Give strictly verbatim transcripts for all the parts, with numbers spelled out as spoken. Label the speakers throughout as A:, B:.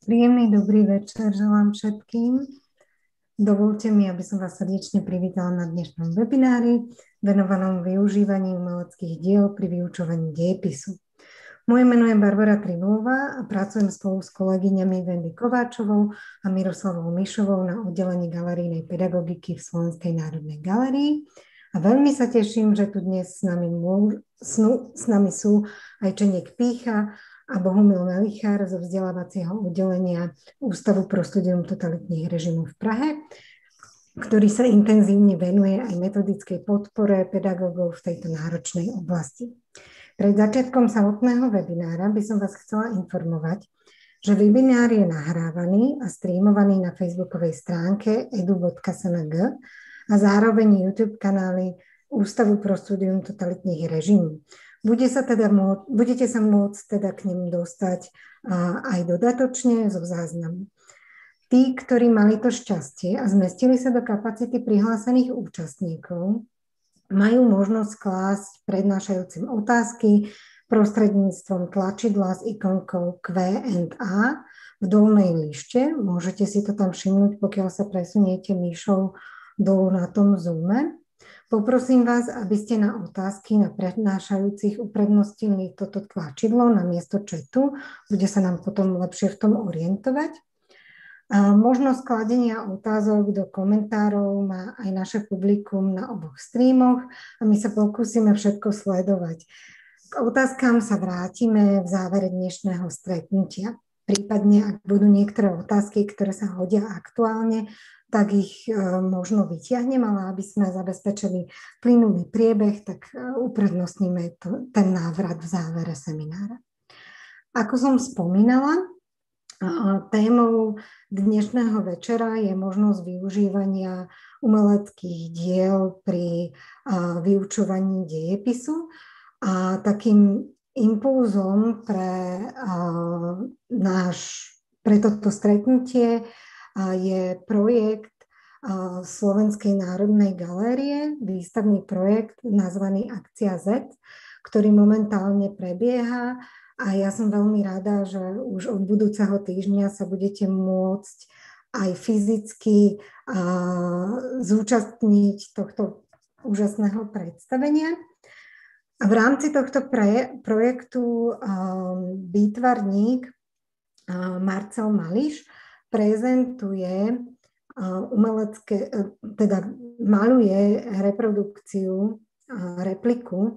A: Príjemný dobrý večer želám všetkým. Dovolte mi, aby som vás srdečne privítala na dnešnom webinári venovanom využívaní umeleckých diel pri vyučovaní dejepisu. Moje meno je Barbara Tribulová a pracujem spolu s kolegyňami Wendy Kováčovou a Miroslavou Mišovou na oddelení galerijnej pedagogiky v Slovenskej národnej galérii. A veľmi sa teším, že tu dnes s nami, môž, snu, s nami sú aj Čeněk Pýcha a Bohumil Melichár zo vzdelávacieho oddelenia Ústavu pro studium totalitných režimov v Prahe, ktorý sa intenzívne venuje aj metodickej podpore pedagógov v tejto náročnej oblasti. Pred začiatkom samotného webinára by som vás chcela informovať, že webinár je nahrávaný a streamovaný na facebookovej stránke edu bodka es en gé a zároveň YouTube kanály Ústavu pro studium totalitných režimov. Bude sa teda môcť, budete sa môcť teda k nim dostať a, aj dodatočne zo záznamu. Tí, ktorí mali to šťastie a zmestili sa do kapacity prihlásených účastníkov, majú možnosť klásť prednášajúcim otázky prostredníctvom tlačidla s ikonkou Q and A v dolnej líšte. Môžete si to tam všimnúť, pokiaľ sa presuniete myšou dolu na tom zoome. Poprosím vás, aby ste na otázky na prednášajúcich uprednostnili toto tlačidlo na miesto chatu. Bude sa nám potom lepšie v tom orientovať. A možnosť skladenia otázok do komentárov má aj naše publikum na oboch streamoch a my sa pokúsime všetko sledovať. K otázkám sa vrátime v závere dnešného stretnutia. Prípadne, ak budú niektoré otázky, ktoré sa hodia aktuálne, tak ich e, možno vyťahnem, ale aby sme zabezpečili plynulý priebeh, tak e, uprednostníme to, ten návrat v závere seminára. Ako som spomínala, e, témou dnešného večera je možnosť využívania umeleckých diel pri e, vyučovaní dejepisu a takým impulzom pre, e, náš, pre toto stretnutie je projekt Slovenskej národnej galérie, výstavný projekt nazvaný Akcia Z, ktorý momentálne prebieha a ja som veľmi rada, že už od budúceho týždňa sa budete môcť aj fyzicky zúčastniť tohto úžasného predstavenia. A v rámci tohto projektu výtvarník Marcel Mališ prezentuje umelecké, teda maluje reprodukciu, repliku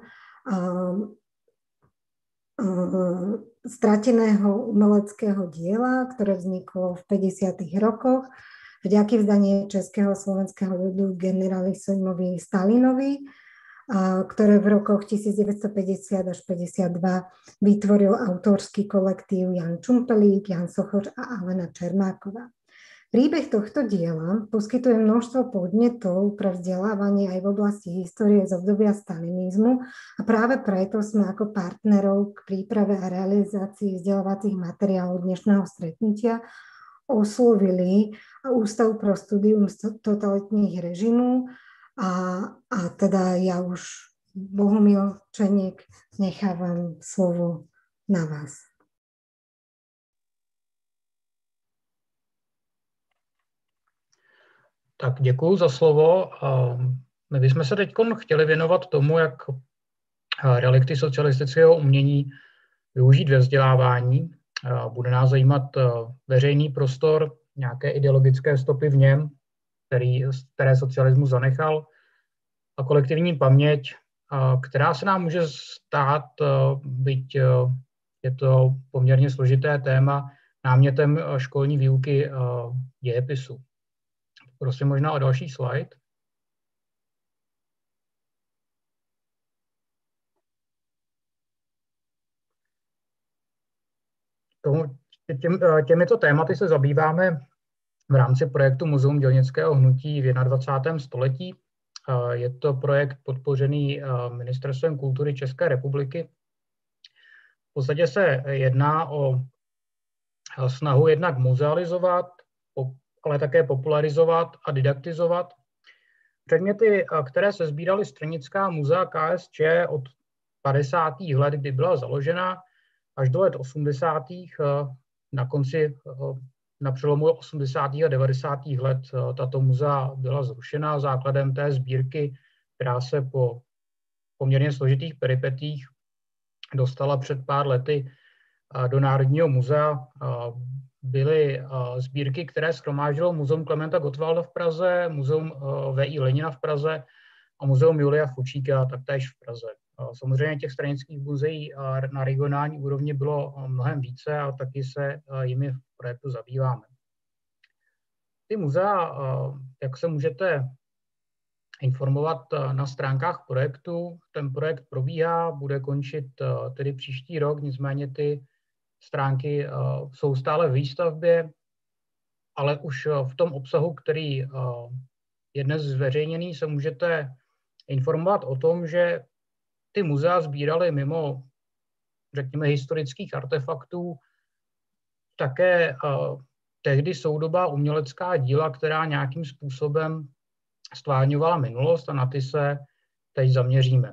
A: strateného umeleckého diela, ktoré vzniklo v päťdesiatych rokoch vďaky vzdanie českého slovenského ľudu generálissimovi Stalinovi, ktoré v rokoch devätnásťstopäťdesiat až päťdesiatdva vytvoril autorský kolektív Jan Čumpelík, Jan Sochoř a Alena Čermáková. Príbeh tohto diela poskytuje množstvo podnetov pre vzdelávanie aj v oblasti histórie z obdobia stalinizmu a práve preto sme ako partnerov k príprave a realizácii vzdelávacích materiálov dnešného stretnutia oslovili Ústav pro studium totalitných režimov. A, a teda ja už, Bohumil, Čeněk, nechávam slovo na vás.
B: Tak děkuju za slovo. My bychom se teď chtěli věnovat tomu, jak relikty socialistického umění využít ve vzdělávání. Bude nás zajímat veřejný prostor, nějaké ideologické stopy v něm, který, které socialismus zanechal, a kolektivní paměť, která se nám může stát, byť je to poměrně složité téma, námětem školní výuky dějepisu. Prosím možná o další slide. Těm, těmito tématy se zabýváme v rámci projektu Muzeum dělnického hnutí v dvacátém prvním století. Je to projekt podpořený Ministerstvem kultury České republiky. V podstatě se jedná o snahu jednak muzealizovat, ale také popularizovat a didaktizovat předměty, které se sbíraly Stranická muzea K S Č od padesátých let, kdy byla založena, až do let osmdesátých Na konci, na přelomu osmdesátých a devadesátých let tato muzea byla zrušena. Základem té sbírky, která se po poměrně složitých peripetích dostala před pár lety do Národního muzea, byly sbírky, které shromáždilo Muzeum Klementa Gottwalda v Praze, Muzeum V I Lenina v Praze a Muzeum Julia Fučíka taktéž v Praze. Samozřejmě těch stranických muzeí na regionální úrovni bylo mnohem více a taky se jimi v projektu zabýváme. Ty muzea, jak se můžete informovat na stránkách projektu, ten projekt probíhá, bude končit tedy příští rok, nicméně ty stránky jsou stále v výstavbě, ale už v tom obsahu, který je dnes zveřejněný, se můžete informovat o tom, že ty muzea sbíraly mimo, řekněme, historických artefaktů také tehdy soudobá umělecká díla, která nějakým způsobem stvárňovala minulost, a na ty se teď zaměříme.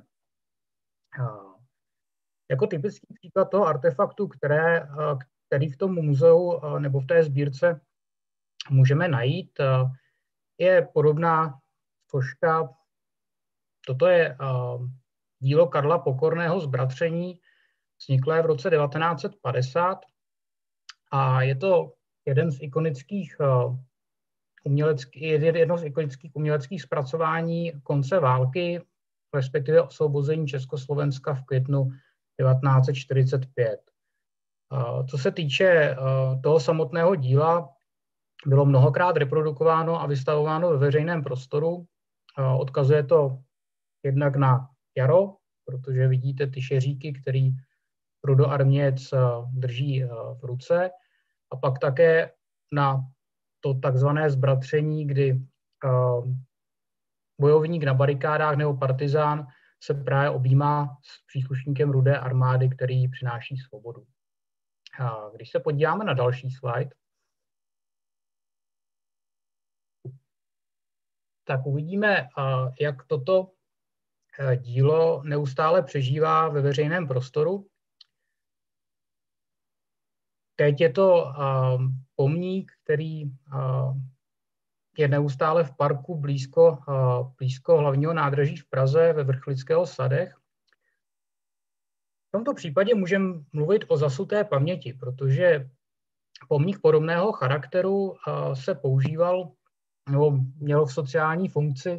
B: Jako typický příklad toho artefaktu, které, který v tom muzeu nebo v té sbírce můžeme najít, je podobná soška. Toto je dílo Karla Pokorného Zbratření, vzniklé v roce devatenáct set padesát, a je to jeden z ikonických uměleckých, jedno z ikonických uměleckých zpracování konce války, respektive osvobození Československa v květnu devatenáct set čtyřicet pět. Co se týče toho samotného díla, bylo mnohokrát reprodukováno a vystavováno ve veřejném prostoru. Odkazuje to jednak na jaro, protože vidíte ty šeříky, který rudoarmějec drží v ruce, a pak také na to takzvané zbratření, kdy bojovník na barikádách nebo partizán se právě objímá s příslušníkem Rudé armády, který přináší svobodu. Když se podíváme na další slide, tak uvidíme, jak toto dílo neustále přežívá ve veřejném prostoru. Teď je to pomník, který je neustále v parku blízko, blízko hlavního nádraží v Praze ve Vrchlického sadech. V tomto případě můžeme mluvit o zasuté paměti, protože pomník podobného charakteru se používal nebo měl v sociální funkci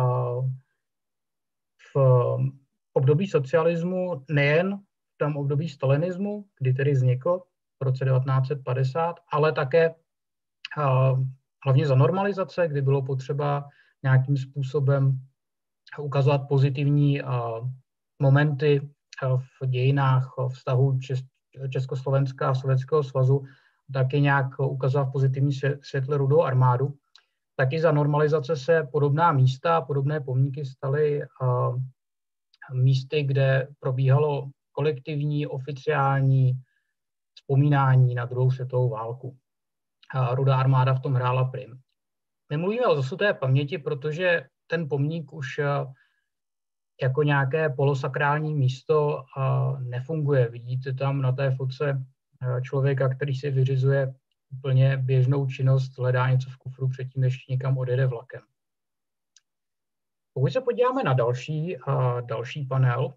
B: v období socialismu, nejen v tom období stalinismu, kdy tedy vznikl v roce devatenáct set padesát, ale také hlavně za normalizace, kdy bylo potřeba nějakým způsobem ukazovat pozitivní momenty v dějinách vztahu Československa a Sovětského svazu, taky nějak ukazovat pozitivní světle Rudou armádu. Taky za normalizace se podobná místa, podobné pomníky staly místy, kde probíhalo kolektivní, oficiální vzpomínání na druhou světovou válku. Rudá armáda v tom hrála prim. Nemluvíme o zasuté paměti, protože ten pomník už jako nějaké polosakrální místo nefunguje. Vidíte tam na té fotce člověka, který si vyřizuje úplně běžnou činnost, hledá něco v kufru předtím, než někam odjede vlakem. Pokud se podíváme na další, další panel,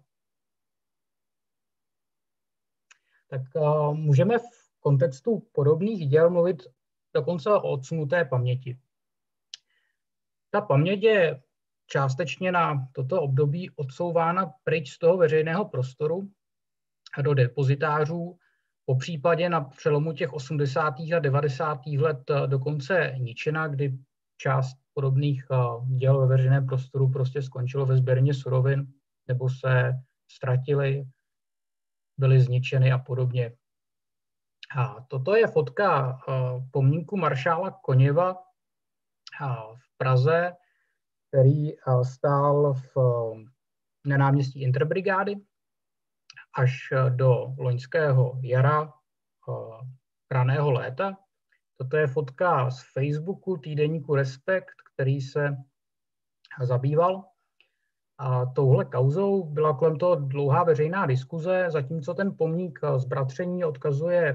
B: tak můžeme v kontextu podobných děl mluvit dokonce o odsunuté paměti. Ta paměť je částečně na toto období odsouvána pryč z toho veřejného prostoru do depozitářů, po případě na přelomu těch osmdesátých a devadesátých let dokonce ničena, kdy část podobných děl ve veřejném prostoru prostě skončilo ve sběrně surovin nebo se ztratily, byly zničeny a podobně. A toto je fotka pomníku maršála Koněva v Praze, který stál v, na náměstí Interbrigády až do loňského jara, raného léta. Toto je fotka z Facebooku týdeníku Respekt, který se zabýval a touhle kauzou. Byla kolem toho dlouhá veřejná diskuze, zatímco ten pomník Zbratření odkazuje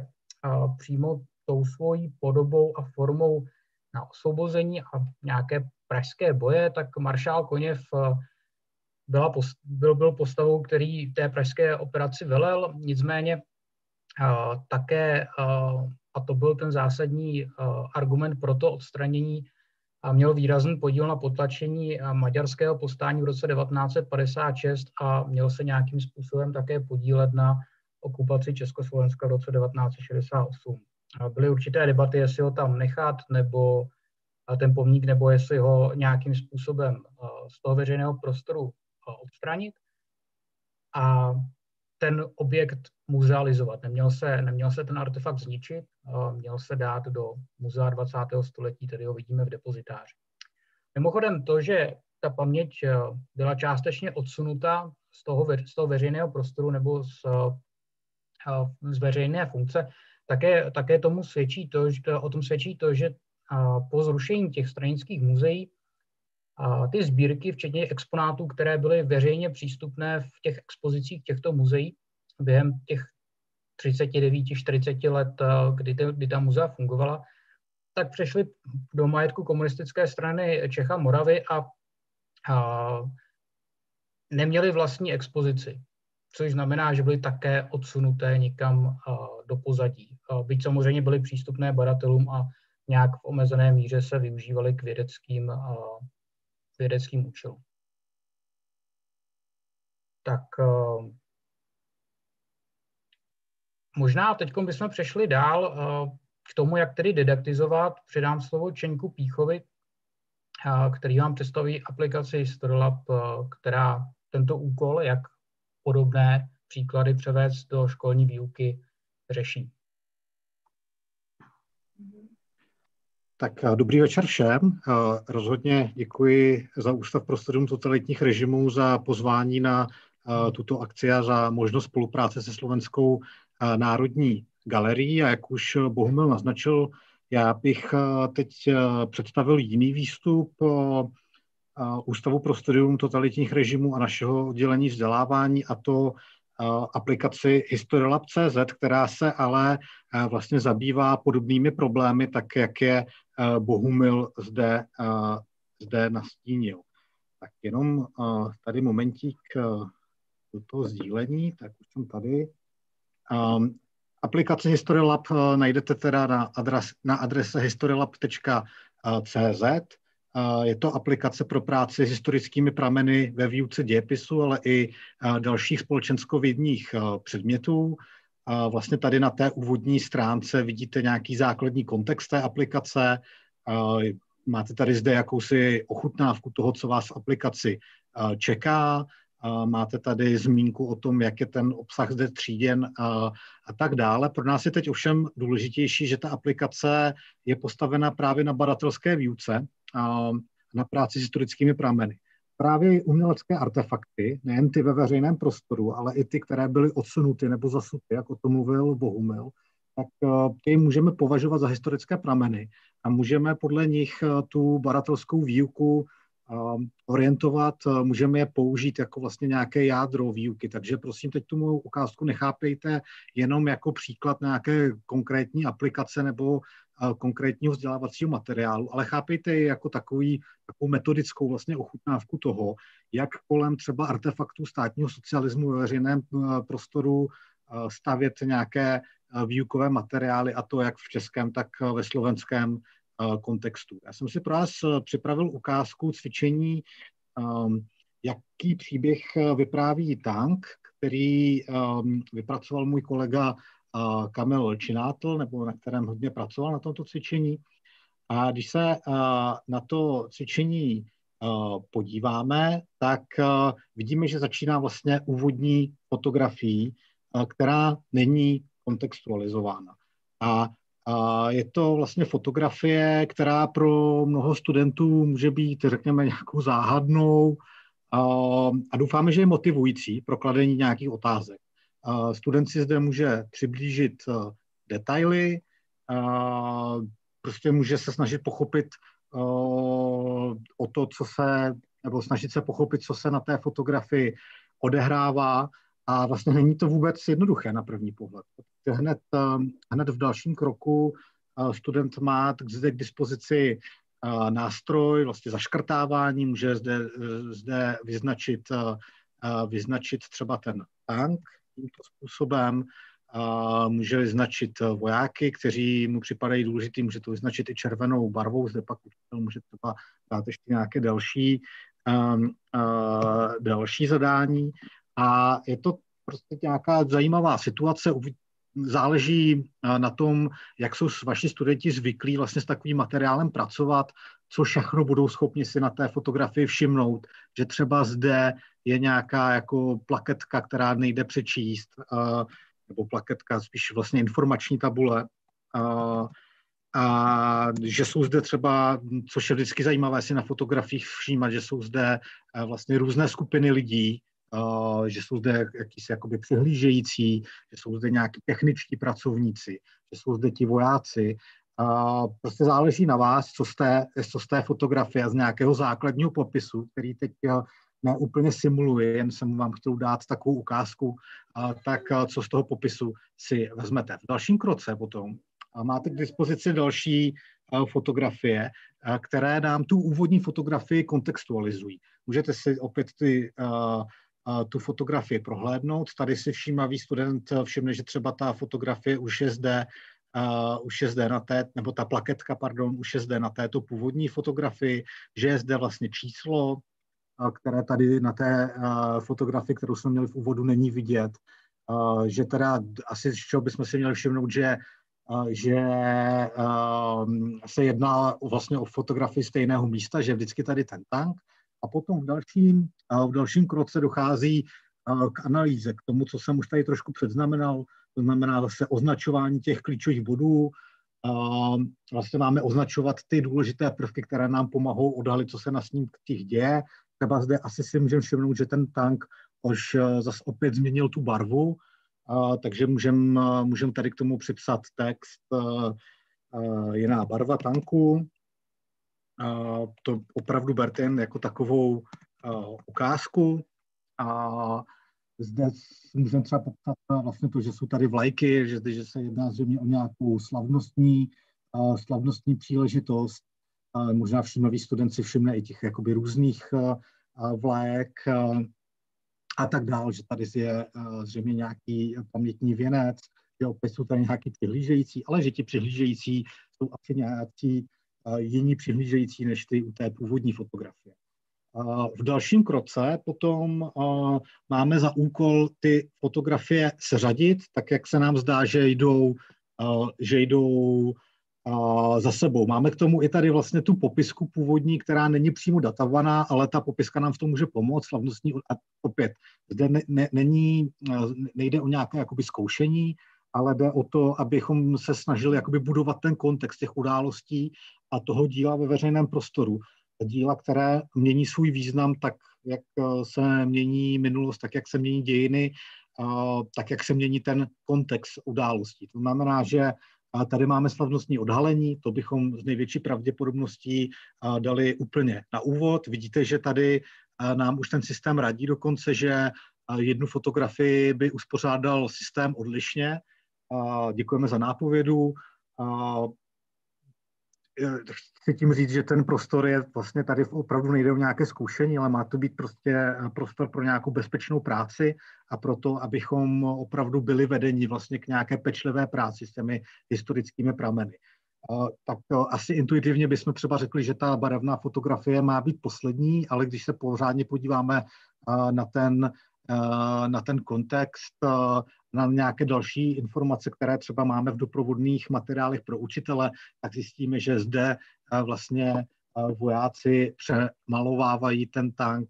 B: přímo tou svojí podobou a formou na osvobození a nějaké pražské boje, tak maršál Koněv byla, byl, byl postavou, který té pražské operaci velel, nicméně také, a to byl ten zásadní argument pro to odstranění, a měl výrazný podíl na potlačení maďarského povstání v roce devatenáct set padesát šest a měl se nějakým způsobem také podílet na okupaci Československa v roce devatenáct set šedesát osm. Byly určité debaty, jestli ho tam nechat, nebo ten pomník, nebo jestli ho nějakým způsobem z toho veřejného prostoru odstranit. A ten objekt muzealizovat. Neměl se, neměl se ten artefakt zničit, měl se dát do muzea dvacátého století, tedy ho vidíme v depozitáři. Mimochodem to, že ta paměť byla částečně odsunuta z toho, z toho veřejného prostoru nebo z, z veřejné funkce, také, také tomu svědčí to, že, o tom svědčí to, že po zrušení těch stranických muzeí a ty sbírky, včetně exponátů, které byly veřejně přístupné v těch expozicích těchto muzeí během těch třicet devět čtyřicet let, kdy, ty, kdy ta muzea fungovala, tak přešly do majetku komunistické strany Čech a Moravy a, a neměly vlastní expozici, což znamená, že byly také odsunuté někam a, do pozadí. A byť samozřejmě byly přístupné badatelům a nějak v omezené míře se využívaly k vědeckým a, vědeckým účelům. Tak uh, možná teď bychom přešli dál uh, k tomu, jak tedy didaktizovat. Předám slovo Čeňku Píchovi, uh, který vám představí aplikaci HistoryLab, uh, která tento úkol, jak podobné příklady převést do školní výuky, řeší.
C: Tak dobrý večer všem. Rozhodně děkuji za Ústav pro studium totalitních režimů za pozvání na tuto akci a za možnost spolupráce se Slovenskou národní galerií. A jak už Bohumil naznačil, já bych teď představil jiný výstup Ústavu pro studium totalitních režimů a našeho oddělení vzdělávání, a to aplikaci HistoryLab tečka cé zet, která se ale vlastně zabývá podobnými problémy, tak jak je Bohumil zde, zde nastínil. Tak jenom tady momentík do toho sdílení, tak už jsem tady. Aplikaci HistoryLab najdete teda na, adres, na adrese historylab tečka cé zet. Je to aplikace pro práci s historickými prameny ve výuce dějepisu, ale i dalších společenskovědních předmětů. Vlastně tady na té úvodní stránce vidíte nějaký základní kontext té aplikace. Máte tady zde jakousi ochutnávku toho, co vás v aplikaci čeká. Máte tady zmínku o tom, jak je ten obsah zde tříděn a, a tak dále. Pro nás je teď ovšem důležitější, že ta aplikace je postavena právě na badatelské výuce, a na práci s historickými prameny. Právě umělecké artefakty, nejen ty ve veřejném prostoru, ale i ty, které byly odsunuty nebo zasuty, jak o tom mluvil Bohumil, tak ty můžeme považovat za historické prameny a můžeme podle nich tu badatelskou výuku orientovat, můžeme je použít jako vlastně nějaké jádro výuky. Takže prosím, teď tu mou ukázku nechápejte jenom jako příklad nějaké konkrétní aplikace nebo konkrétního vzdělávacího materiálu, ale chápejte ji jako takový, takovou metodickou vlastně ochutnávku toho, jak kolem třeba artefaktů státního socialismu ve veřejném prostoru stavět nějaké výukové materiály, a to jak v českém, tak ve slovenském kontextu. Já jsem si pro vás připravil ukázku cvičení, jaký příběh vypráví tank, který vypracoval můj kolega Kamil Činátl, nebo na kterém hodně pracoval na tomto cvičení. A když se na to cvičení podíváme, tak vidíme, že začíná vlastně úvodní fotografií, která není kontextualizována. A je to vlastně fotografie, která pro mnoho studentů může být, řekněme, nějakou záhadnou a doufáme, že je motivující pro kladení nějakých otázek. Student si zde může přiblížit detaily, prostě může se snažit pochopit o to, co se, nebo snažit se pochopit, co se na té fotografii odehrává, a vlastně není to vůbec jednoduché na první pohled. hned, hned v dalším kroku student má zde k dispozici nástroj vlastně zaškrtávání, může zde, zde vyznačit, vyznačit třeba ten tank tímto způsobem, může vyznačit vojáky, kteří mu připadají důležitý, může to vyznačit i červenou barvou, zde pak může třeba dát ještě nějaké další, um, uh, další zadání. A je to prostě nějaká zajímavá situace, záleží na tom, jak jsou vaši studenti zvyklí vlastně s takovým materiálem pracovat, co všechno budou schopni si na té fotografii všimnout, že třeba zde je nějaká jako plaketka, která nejde přečíst, uh, nebo plaketka, spíš vlastně informační tabule, uh, a že jsou zde třeba, což je vždycky zajímavé si na fotografiích všímat, že jsou zde uh, vlastně různé skupiny lidí, Uh, že jsou zde jakýsi jakoby přihlížející, že jsou zde nějaký techničtí pracovníci, že jsou zde ti vojáci. Uh, prostě záleží na vás, co z té, co z té fotografie a z nějakého základního popisu, který teď uh, neúplně simuluje, jen jsem vám chtěl dát takovou ukázku, uh, tak uh, co z toho popisu si vezmete. V dalším kroce potom uh, máte k dispozici další uh, fotografie, uh, které nám tu úvodní fotografii kontextualizují. Můžete si opět ty uh, tu fotografii prohlédnout. Tady si všímavý student všimne, že třeba ta fotografie už je zde, uh, už je zde na té, nebo ta plaketka, pardon, už je zde na této původní fotografii, že je zde vlastně číslo, uh, které tady na té uh, fotografii, kterou jsme měli v úvodu, není vidět. Uh, že teda asi z čeho bychom si měli všimnout, že, uh, že uh, se jedná vlastně o fotografii stejného místa, že vždycky tady ten tank. A potom v dalším, v dalším kroce dochází k analýze, k tomu, co jsem už tady trošku předznamenal, to znamená zase označování těch klíčových bodů. Vlastně máme označovat ty důležité prvky, které nám pomohou odhalit, co se na snímcích děje. Třeba zde asi si můžeme všimnout, že ten tank už zase opět změnil tu barvu, takže můžeme můžem tady k tomu připsat text jiná barva tanku. Uh, to opravdu berte jen jako takovou uh, ukázku. A zde můžeme třeba popsat vlastně to, že jsou tady vlajky, že, že se jedná zřejmě o nějakou slavnostní, uh, slavnostní příležitost. Uh, možná všímavý student si všimne i těch jakoby různých uh, vlajek uh, a tak dále, že tady je uh, zřejmě nějaký pamětní věnec, že opět jsou tady nějaký přihlížející, ale že ti přihlížející jsou asi nějací jiní přihlížející než ty u té původní fotografie. V dalším kroce potom máme za úkol ty fotografie seřadit, tak jak se nám zdá, že jdou, že jdou za sebou. Máme k tomu i tady vlastně tu popisku původní, která není přímo datovaná, ale ta popiska nám v tom může pomoct. Slavnostní, a opět, zde ne, ne, není, nejde o nějaké jakoby zkoušení, ale jde o to, abychom se snažili jakoby budovat ten kontext těch událostí a toho díla ve veřejném prostoru. Díla, které mění svůj význam tak, jak se mění minulost, tak, jak se mění dějiny, tak, jak se mění ten kontext událostí. To znamená, že tady máme slavnostní odhalení, to bychom z největší pravděpodobností dali úplně na úvod. Vidíte, že tady nám už ten systém radí dokonce, že jednu fotografii by uspořádal systém odlišně. Děkujeme za nápovědu. Chci tím říct, že ten prostor je vlastně tady opravdu nejde o nějaké zkoušení, ale má to být prostě prostor pro nějakou bezpečnou práci a proto, abychom opravdu byli vedeni vlastně k nějaké pečlivé práci s těmi historickými prameny. Tak asi intuitivně bychom třeba řekli, že ta barevná fotografie má být poslední, ale když se pořádně podíváme na ten, na ten kontext, na nějaké další informace, které třeba máme v doprovodných materiálech pro učitele, tak zjistíme, že zde vlastně vojáci přemalovávají ten tank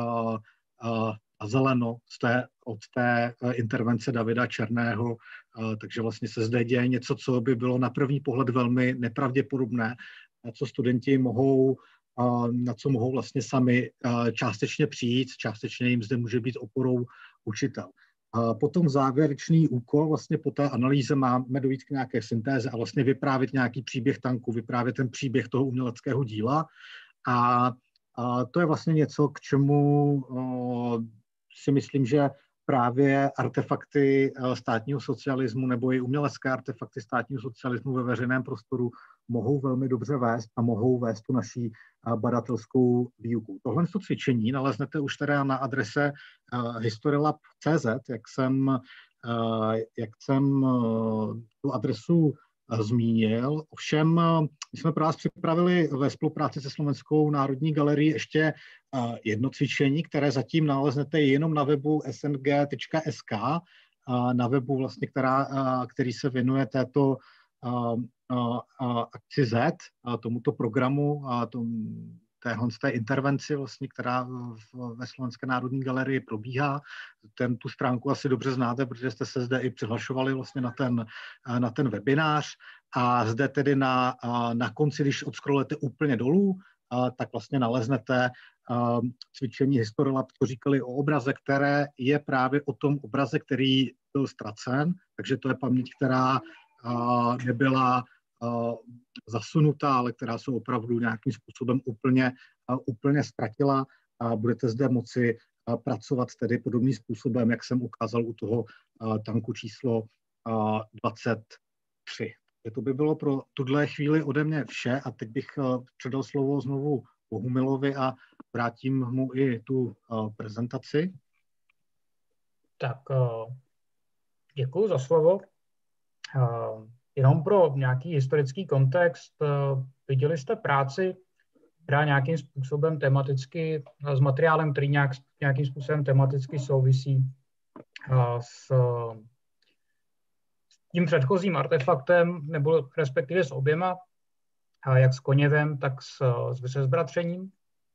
C: a zeleno z té, od té intervence Davida Černého, takže vlastně se zde děje něco, co by bylo na první pohled velmi nepravděpodobné, na co studenti mohou, na co mohou vlastně sami částečně přijít, částečně jim zde může být oporou učitel. A potom závěrečný úkol, vlastně po té analýze máme dojít k nějaké syntéze a vlastně vyprávět nějaký příběh tanku, vyprávět ten příběh toho uměleckého díla. A, a to je vlastně něco, k čemu o, si myslím, že právě artefakty státního socialismu nebo i umělecké artefakty státního socialismu ve veřejném prostoru mohou velmi dobře vést a mohou vést tu naší badatelskou výuku. Tohle cvičení naleznete už teda na adrese historylab tečka cé zet, jak jsem, jak jsem tu adresu zmínil. Ovšem, my jsme pro vás připravili ve spolupráci se Slovenskou národní galerií ještě jedno cvičení, které zatím naleznete jenom na webu es en gé tečka es ká, na webu, vlastně, která, který se věnuje této akci Z, tomuto programu, tomu, téhle z té intervenci, vlastně, která ve Slovenské národní galerii probíhá. Ten, tu stránku asi dobře znáte, protože jste se zde i přihlašovali vlastně na ten, na ten webinář. A zde tedy na, na konci, když odskrolujete úplně dolů, tak vlastně naleznete cvičení Historylab, to říkali o obraze, které je právě o tom obraze, který byl ztracen. Takže to je paměť, která nebyla zasunutá, ale která se opravdu nějakým způsobem úplně, úplně ztratila a budete zde moci pracovat tedy podobným způsobem, jak jsem ukázal u toho tanku číslo dvacet tři. To by bylo pro tuhle chvíli ode mě vše a teď bych předal slovo znovu Bohumilovi a vrátím mu i tu prezentaci.
B: Tak děkuji za slovo. Jenom pro nějaký historický kontext, viděli jste práci, která nějakým způsobem tematicky, s materiálem, který nějak, nějakým způsobem tematicky souvisí s, s tím předchozím artefaktem, nebo respektive s oběma, jak s koněvem, tak s, s zbratřením,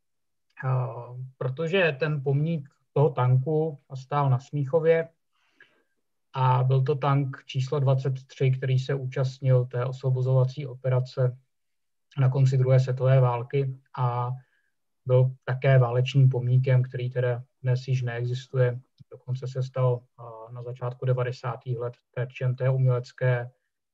B: protože ten pomník toho tanku stál na Smíchově, a byl to tank číslo dvacet tři, který se účastnil té osvobozovací operace na konci druhé světové války a byl také válečným pomníkem, který teda dnes již neexistuje. Dokonce se stal na začátku devadesátých let terčem té umělecké,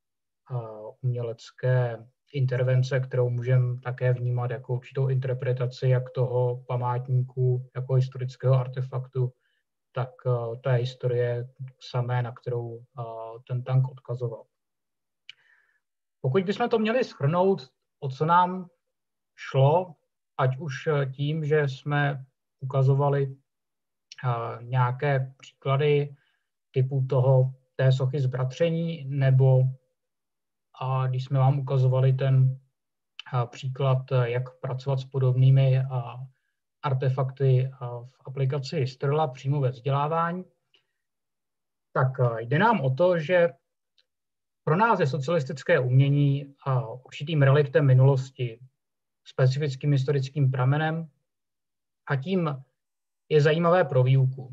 B: umělecké intervence, kterou můžeme také vnímat jako určitou interpretaci jak toho památníku, jako historického artefaktu, tak uh, ta historie samé, na kterou uh, ten tank odkazoval. Pokud bychom to měli shrnout, o co nám šlo, ať už tím, že jsme ukazovali uh, nějaké příklady typu toho, té sochy zbratření, nebo uh, když jsme vám ukazovali ten uh, příklad, jak pracovat s podobnými uh, artefakty v aplikaci Historylab přímo ve vzdělávání, tak jde nám o to, že pro nás je socialistické umění určitým reliktem minulosti, specifickým historickým pramenem a tím je zajímavé pro výuku.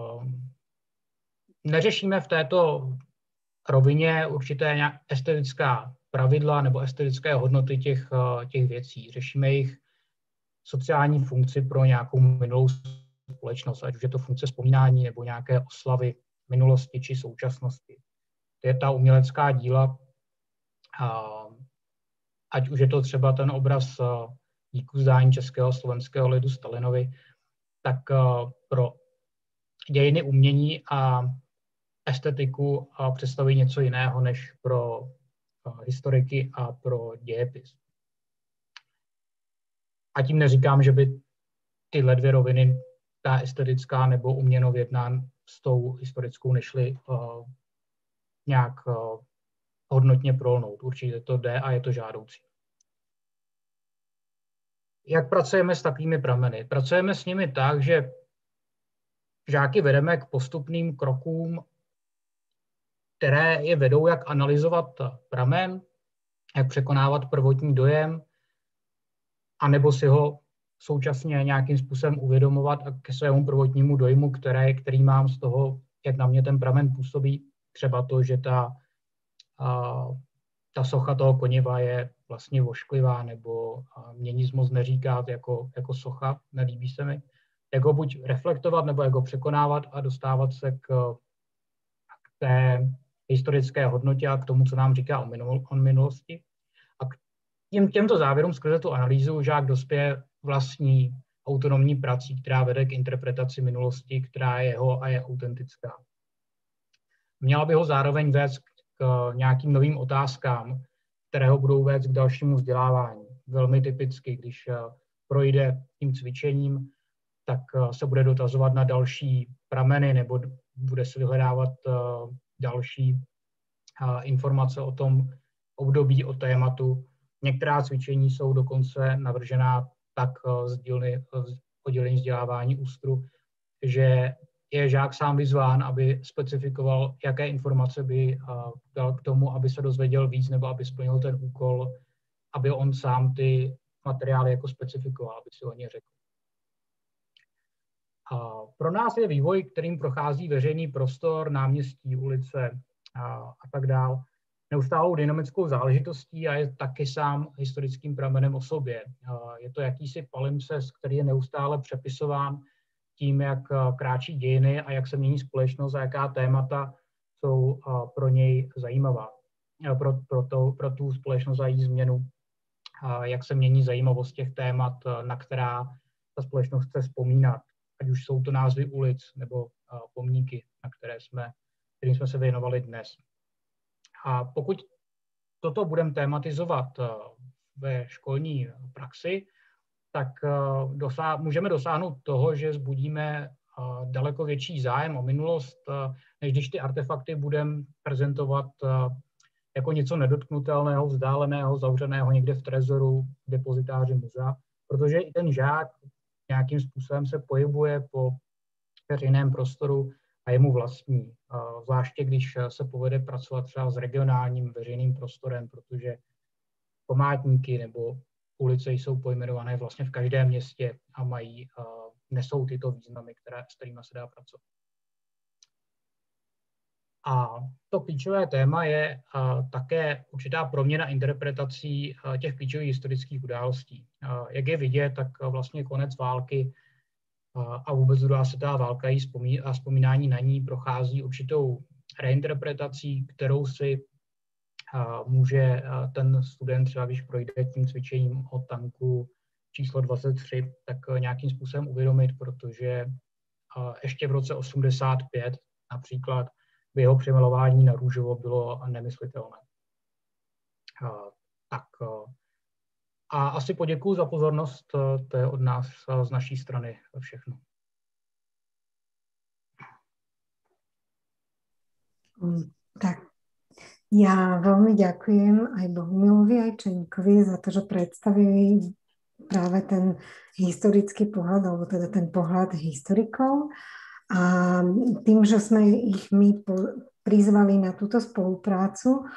B: Neřešíme v této rovině určité estetická pravidla nebo estetické hodnoty těch, těch věcí. Řešíme jich sociální funkci pro nějakou minulou společnost, ať už je to funkce vzpomínání nebo nějaké oslavy minulosti či současnosti. To je ta umělecká díla, ať už je to třeba ten obraz díku vzdání českého slovenského lidu Stalinovi, tak pro dějiny umění a estetiku představují něco jiného než pro historiky a pro dějepis. A tím neříkám, že by tyhle dvě roviny, ta estetická nebo uměnovědná, s tou historickou nešly uh, nějak uh, hodnotně prolnout. Určitě to jde a je to žádoucí. Jak pracujeme s takovými prameny? Pracujeme s nimi tak, že žáky vedeme k postupným krokům, které je vedou, jak analyzovat pramen, jak překonávat prvotní dojem, anebo si ho současně nějakým způsobem uvědomovat a ke svému prvotnímu dojmu, které, který mám z toho, jak na mě ten pramen působí. Třeba to, že ta, a, ta socha toho koněva je vlastně vošklivá, nebo mě nic moc neříká jako, jako socha, nelíbí se mi. Jak ho buď reflektovat, nebo jak ho překonávat a dostávat se k, k té historické hodnotě a k tomu, co nám říká o, minul, o minulosti. A k tím, těmto závěrům skrze tu analýzu žák dospěje vlastní autonomní prací, která vede k interpretaci minulosti, která je jeho a je autentická. Měla by ho zároveň vést k nějakým novým otázkám, které ho budou vést k dalšímu vzdělávání. Velmi typicky, když projde tím cvičením, tak se bude dotazovat na další prameny nebo bude si vyhledávat další informace o tom období, o tématu. Některá cvičení jsou dokonce navržená tak z dílny oddělení vzdělávání ÚSTRu, že je žák sám vyzván, aby specifikoval, jaké informace by dal k tomu, aby se dozvěděl víc nebo aby splnil ten úkol, aby on sám ty materiály jako specifikoval, aby si o ně řekl. A pro nás je vývoj, kterým prochází veřejný prostor, náměstí, ulice a, a tak dál, neustálou dynamickou záležitostí a je taky sám historickým pramenem o sobě. Je to jakýsi palimpsest, který je neustále přepisován tím, jak kráčí dějiny a jak se mění společnost a jaká témata jsou pro něj zajímavá, pro, pro, to, pro tu společnost a její změnu, jak se mění zajímavost těch témat, na která ta společnost chce vzpomínat, ať už jsou to názvy ulic nebo pomníky, na které jsme, kterým jsme se věnovali dnes. A pokud toto budeme tématizovat ve školní praxi, tak dosá, můžeme dosáhnout toho, že vzbudíme daleko větší zájem o minulost, než když ty artefakty budeme prezentovat jako něco nedotknutelného, vzdáleného, zavřeného někde v trezoru, v depozitáři muzea, protože i ten žák nějakým způsobem se pohybuje po veřejném prostoru a je mu vlastní. Zvláště když se povede pracovat třeba s regionálním veřejným prostorem, protože památníky nebo ulice jsou pojmenované vlastně v každém městě a mají, nesou tyto významy, které, s kterými se dá pracovat. A to klíčové téma je také určitá proměna interpretací těch klíčových historických událostí. Jak je vidět, tak vlastně konec války a vůbec druhá světová válka a vzpomínání na ní prochází určitou reinterpretací, kterou si může ten student třeba, když projde tím cvičením o tanku číslo dvacet tři, tak nějakým způsobem uvědomit, protože ještě v roce osmdesát pět například by jeho přemalování na růžovo bylo nemyslitelné. Tak a asi poděkuju za pozornost, to je od nás z naší strany všechno.
A: Tak, ja veľmi ďakujem aj Bohumilovi, aj Čeňkovi za to, že predstavili práve ten historický pohľad, alebo teda ten pohľad historikov. A tým, že sme ich my prizvali na túto spoluprácu,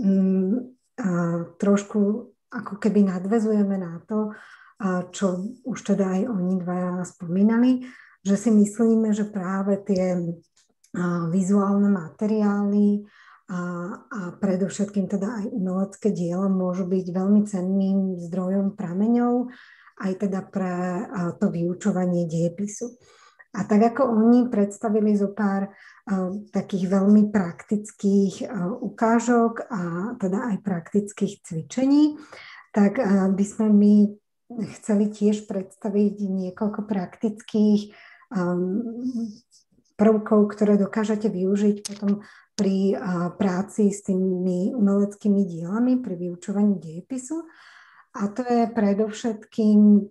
A: a trošku ako keby nadväzujeme na to, čo už teda aj oni dvaja spomínali, že si myslíme, že práve tie vizuálne materiály a, a predovšetkým teda aj umelecké diela môžu byť veľmi cenným zdrojom prameňov aj teda pre to vyučovanie dejepisu. A tak ako oni predstavili zo pár uh, takých veľmi praktických uh, ukážok a teda aj praktických cvičení, tak uh, by sme my chceli tiež predstaviť niekoľko praktických um, prvkov, ktoré dokážete využiť potom pri uh, práci s tými umeleckými dielami, pri vyučovaní dejepisu. A to je predovšetkým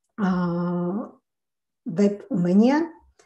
A: uh, web umenia,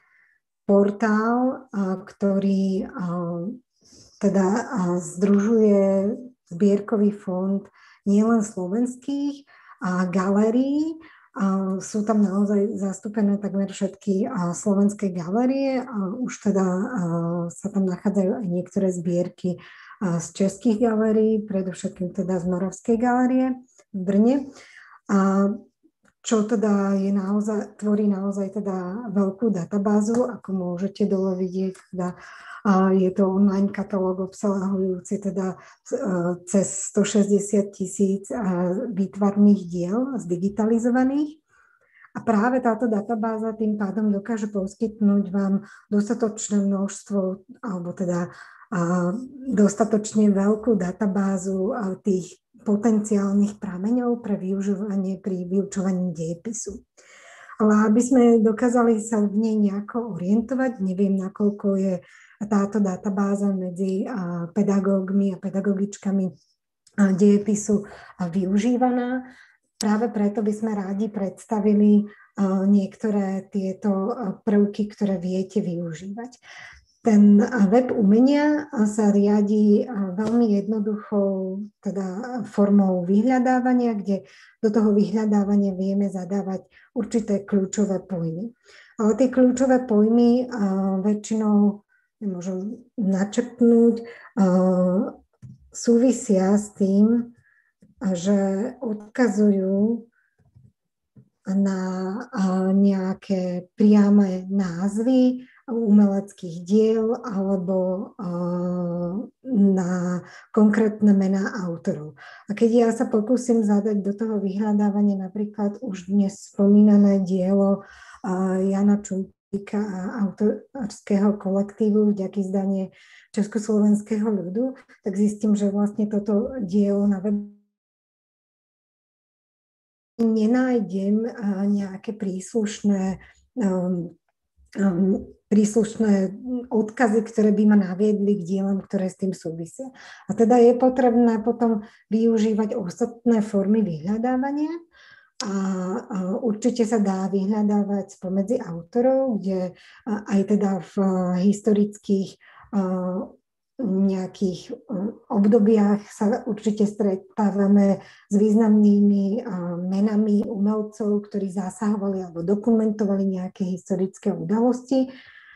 A: portál, ktorý teda združuje zbierkový fond nielen slovenských galérií, sú tam naozaj zastúpené takmer všetky slovenské galérie a už teda sa tam nachádzajú aj niektoré zbierky z českých galérií, predovšetkým teda z Moravskej galérie v Brne. A čo teda je naozaj, tvorí naozaj teda veľkú databázu, ako môžete dole vidieť, teda je to online katalóg obsahujúci teda cez stošesťdesiat tisíc výtvarných diel zdigitalizovaných. A práve táto databáza tým pádom dokáže poskytnúť vám dostatočné množstvo, alebo teda dostatočne veľkú databázu tých potenciálnych prameňov pre využívanie pri vyučovaní dejepisu. Ale aby sme dokázali sa v nej nejako orientovať, neviem, nakoľko je táto databáza medzi pedagógmi a pedagogičkami dejepisu využívaná. Práve preto by sme rádi predstavili niektoré tieto prvky, ktoré viete využívať. Ten web umenia sa riadi veľmi jednoduchou teda formou vyhľadávania, kde do toho vyhľadávania vieme zadávať určité kľúčové pojmy. Ale tie kľúčové pojmy väčšinou môžem načrtnúť, súvisia s tým, že odkazujú na nejaké priame názvy umeleckých diel alebo na konkrétne mená autorov. A keď ja sa pokúsim zadať do toho vyhľadávania napríklad už dnes spomínané dielo Jana Čumpíka a autorského kolektívu Vďaky zdanie československého ľudu, tak zistím, že vlastne toto dielo na web nenájdem nejaké príslušné um, um, príslušné odkazy, ktoré by ma naviedli k dielam, ktoré s tým súvisia. A teda je potrebné potom využívať ostatné formy vyhľadávania a, a určite sa dá vyhľadávať spomedzi autorov, kde aj teda v historických nejakých obdobiach sa určite stretávame s významnými menami umelcov, ktorí zasahovali alebo dokumentovali nejaké historické udalosti.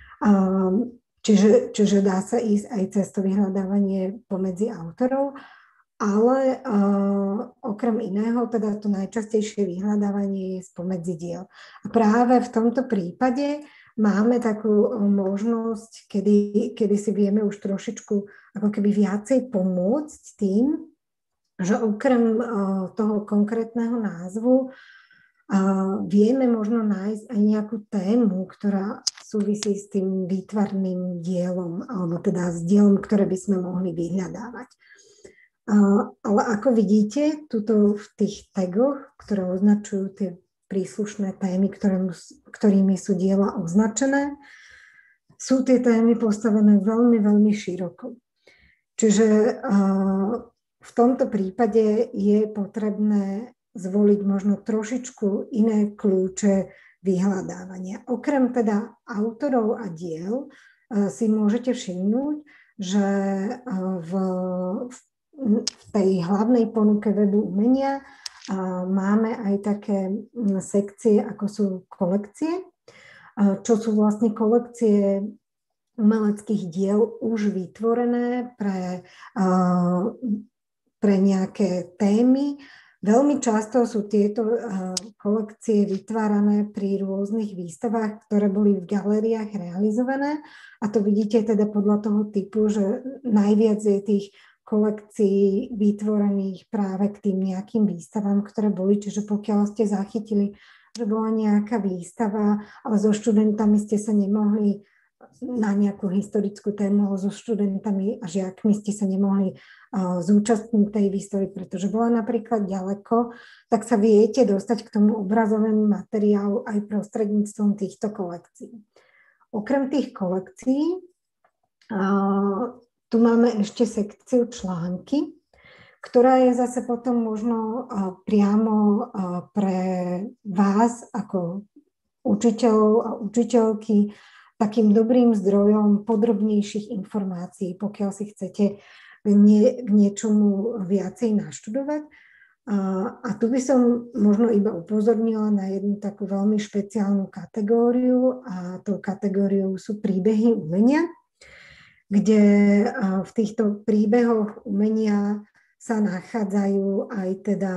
A: Čiže, čiže dá sa ísť aj cez to vyhľadávanie pomedzi autorov, ale okrem iného, teda to najčastejšie vyhľadávanie je spomedzi diel. A práve v tomto prípade máme takú možnosť, kedy, kedy si vieme už trošičku ako keby viacej pomôcť tým, že okrem toho konkrétneho názvu vieme možno nájsť aj nejakú tému, ktorá súvisí s tým výtvarným dielom, alebo teda s dielom, ktoré by sme mohli vyhľadávať. Ale ako vidíte, tuto v tých tagoch, ktoré označujú tie príslušné témy, ktoré, ktorými sú diela označené, sú tie témy postavené veľmi, veľmi široko. Čiže v tomto prípade je potrebné zvoliť možno trošičku iné kľúče vyhľadávania. Okrem teda autorov a diel si môžete všimnúť, že v, v tej hlavnej ponuke webu umenia máme aj také sekcie, ako sú kolekcie, čo sú vlastne kolekcie umeleckých diel už vytvorené pre, pre nejaké témy. Veľmi často sú tieto kolekcie vytvárané pri rôznych výstavách, ktoré boli v galériách realizované. A to vidíte teda podľa toho typu, že najviac je tých kolekcií vytvorených práve k tým nejakým výstavám, ktoré boli. Čiže pokiaľ ste zachytili, že bola nejaká výstava, ale so študentami ste sa nemohli na nejakú historickú tému, ale so študentami a žiakmi ste sa nemohli uh, zúčastniť tej výstavy, pretože bola napríklad ďaleko, tak sa viete dostať k tomu obrazovému materiálu aj prostredníctvom týchto kolekcií. Okrem tých kolekcií uh, tu máme ešte sekciu články, ktorá je zase potom možno priamo pre vás ako učiteľov a učiteľky takým dobrým zdrojom podrobnejších informácií, pokiaľ si chcete nie, k niečomu viacej naštudovať. A, a tu by som možno iba upozornila na jednu takú veľmi špeciálnu kategóriu a tou kategóriou sú príbehy umenia, kde v týchto príbehoch umenia sa nachádzajú aj teda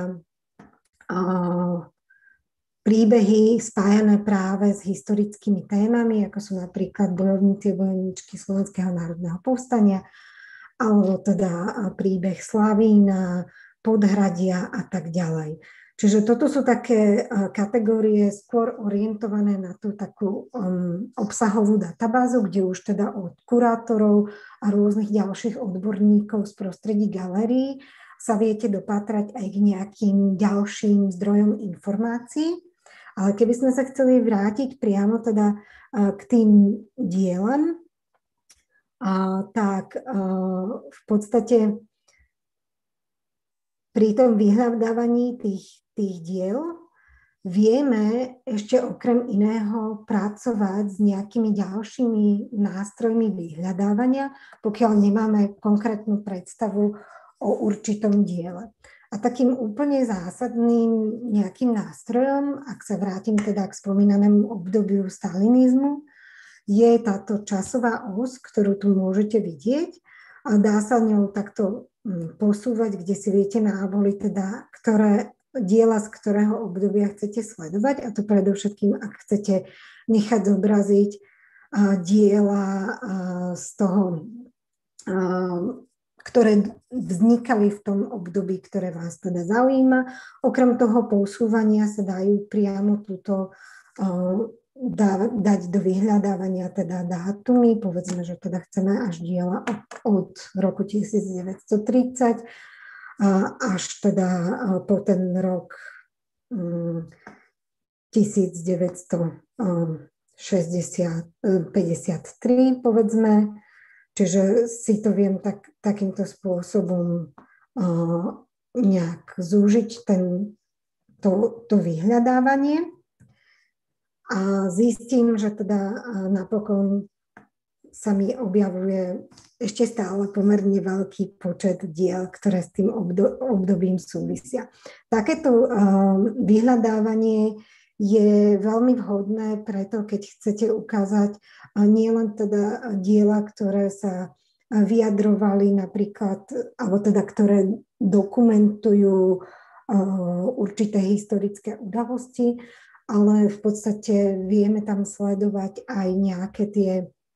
A: príbehy spájané práve s historickými témami, ako sú napríklad bojovníci a bojovníčky Slovenského národného povstania, alebo teda príbeh Slavína, Podhradia a tak ďalej. Čiže toto sú také kategórie skôr orientované na tú takú um, obsahovú databázu, kde už teda od kurátorov a rôznych ďalších odborníkov z prostredí galérií sa viete dopátrať aj k nejakým ďalším zdrojom informácií. Ale keby sme sa chceli vrátiť priamo teda k tým dielam, tak v podstate pri tom vyhľadávaní tých, tých diel vieme ešte okrem iného pracovať s nejakými ďalšími nástrojmi vyhľadávania, pokiaľ nemáme konkrétnu predstavu o určitom diele. A takým úplne zásadným nejakým nástrojom, ak sa vrátim teda k spomínanému obdobiu stalinizmu, je táto časová os, ktorú tu môžete vidieť. A dá sa ňou takto posúvať, kde si viete návoliť teda, ktoré diela z ktorého obdobia chcete sledovať. A to predovšetkým, ak chcete nechať zobraziť diela z toho, ktoré vznikali v tom období, ktoré vás teda zaujíma. Okrem toho posúvania sa dajú priamo túto dá, dať do vyhľadávania teda dátumy. Povedzme, že teda chceme až diela od, od roku devätnásť tridsať až teda po ten rok devätnásťpäťdesiattri, povedzme. Čiže si to viem tak, takýmto spôsobom uh, nejak zúžiť ten, to, to vyhľadávanie a zistím, že teda uh, napokon sa mi objavuje ešte stále pomerne veľký počet diel, ktoré s tým obdo, obdobím súvisia. Takéto uh, vyhľadávanie je veľmi vhodné preto, keď chcete ukázať nielen teda diela, ktoré sa vyjadrovali napríklad, alebo teda ktoré dokumentujú určité historické udalosti, ale v podstate vieme tam sledovať aj nejaké tie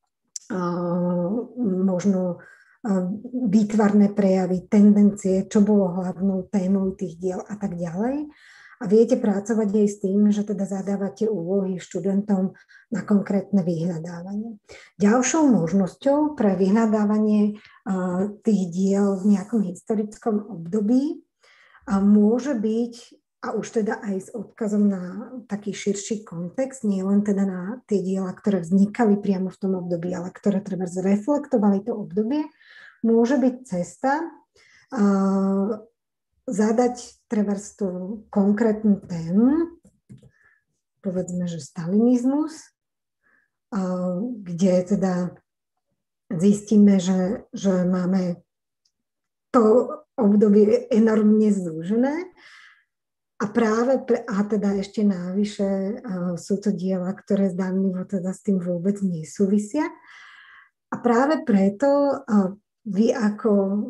A: možno výtvarné prejavy, tendencie, čo bolo hlavnou témou tých diel a tak ďalej. A viete pracovať aj s tým, že teda zadávate úlohy študentom na konkrétne vyhľadávanie. Ďalšou možnosťou pre vyhľadávanie uh, tých diel v nejakom historickom období uh, môže byť, a už teda aj s odkazom na taký širší kontext, nie len teda na tie diela, ktoré vznikali priamo v tom období, ale ktoré treba zreflektovali to obdobie, môže byť cesta uh, zadať trebárs tú konkrétnu tému, povedzme, že stalinizmus, kde teda zistíme, že, že máme to obdobie enormne zúžené a práve, pre, a teda ešte návyše sú to diela, ktoré zdanlivo teda s tým vôbec nesúvisia. A práve preto vy ako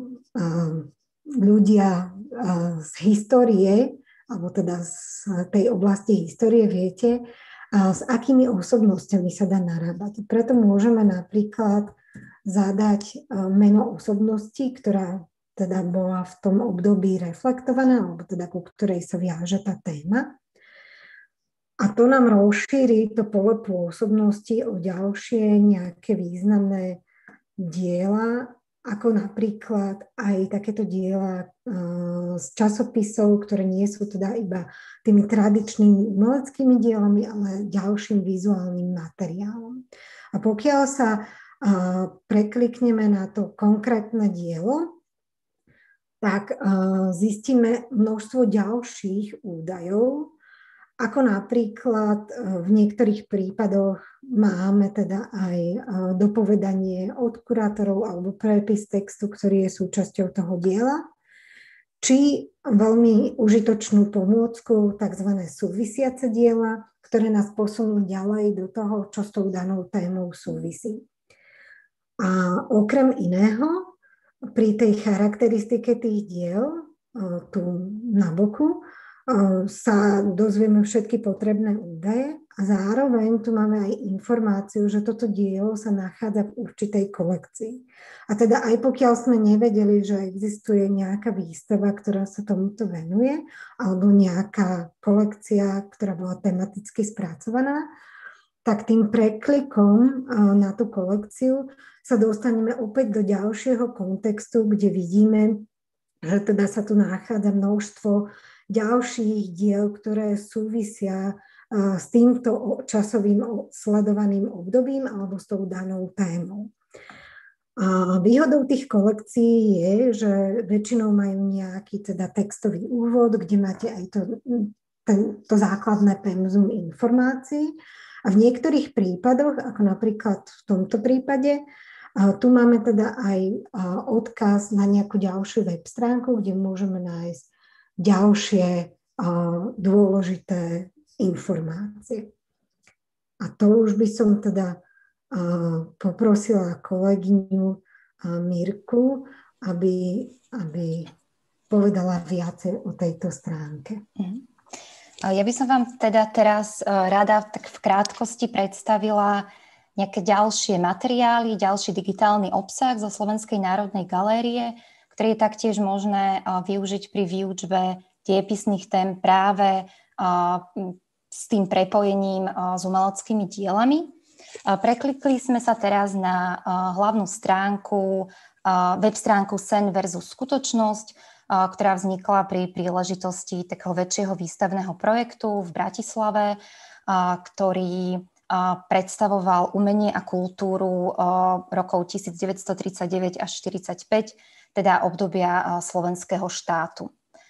A: ľudia z histórie, alebo teda z tej oblasti histórie viete, s akými osobnosťami sa dá narábať. Preto môžeme napríklad zadať meno osobnosti, ktorá teda bola v tom období reflektovaná, alebo teda ku ktorej sa viaže tá téma. A to nám rozšíri to pole pôsobnosti o ďalšie nejaké významné diela, ako napríklad aj takéto diela uh, z časopisov, ktoré nie sú teda iba tými tradičnými umeleckými dielami, ale ďalším vizuálnym materiálom. A pokiaľ sa uh, preklikneme na to konkrétne dielo, tak uh, zistíme množstvo ďalších údajov, ako napríklad v niektorých prípadoch máme teda aj dopovedanie od kurátorov alebo prepis textu, ktorý je súčasťou toho diela, či veľmi užitočnú pomôcku, tzv. Súvisiace diela, ktoré nás posunú ďalej do toho, čo s tou danou témou súvisí. A okrem iného, pri tej charakteristike tých diel, tu na boku, sa dozvieme všetky potrebné údaje a zároveň tu máme aj informáciu, že toto dielo sa nachádza v určitej kolekcii. A teda aj pokiaľ sme nevedeli, že existuje nejaká výstava, ktorá sa tomuto venuje, alebo nejaká kolekcia, ktorá bola tematicky spracovaná, tak tým preklikom na tú kolekciu sa dostaneme opäť do ďalšieho kontextu, kde vidíme, že teda sa tu nachádza množstvo ďalších diel, ktoré súvisia s týmto časovým sledovaným obdobím alebo s tou danou témou. A výhodou tých kolekcií je, že väčšinou majú nejaký teda textový úvod, kde máte aj to, ten, to základné pemzum informácií. A v niektorých prípadoch, ako napríklad v tomto prípade, tu máme teda aj odkaz na nejakú ďalšiu web stránku, kde môžeme nájsť ďalšie dôležité informácie. A to už by som teda poprosila kolegyňu Mirku, aby, aby povedala viacej o tejto stránke.
D: Ja by som vám teda teraz rada tak v krátkosti predstavila nejaké ďalšie materiály, ďalší digitálny obsah zo Slovenskej národnej galérie, ktorý je taktiež možné využiť pri výučbe dejepisných tém práve s tým prepojením s umeleckými dielami. Preklikli sme sa teraz na hlavnú stránku, web stránku Sen versus skutočnosť, ktorá vznikla pri príležitosti takého väčšieho výstavného projektu v Bratislave, ktorý predstavoval umenie a kultúru rokov devätnásťtridsaťdeväť až štyridsaťpäť, teda obdobia slovenského štátu.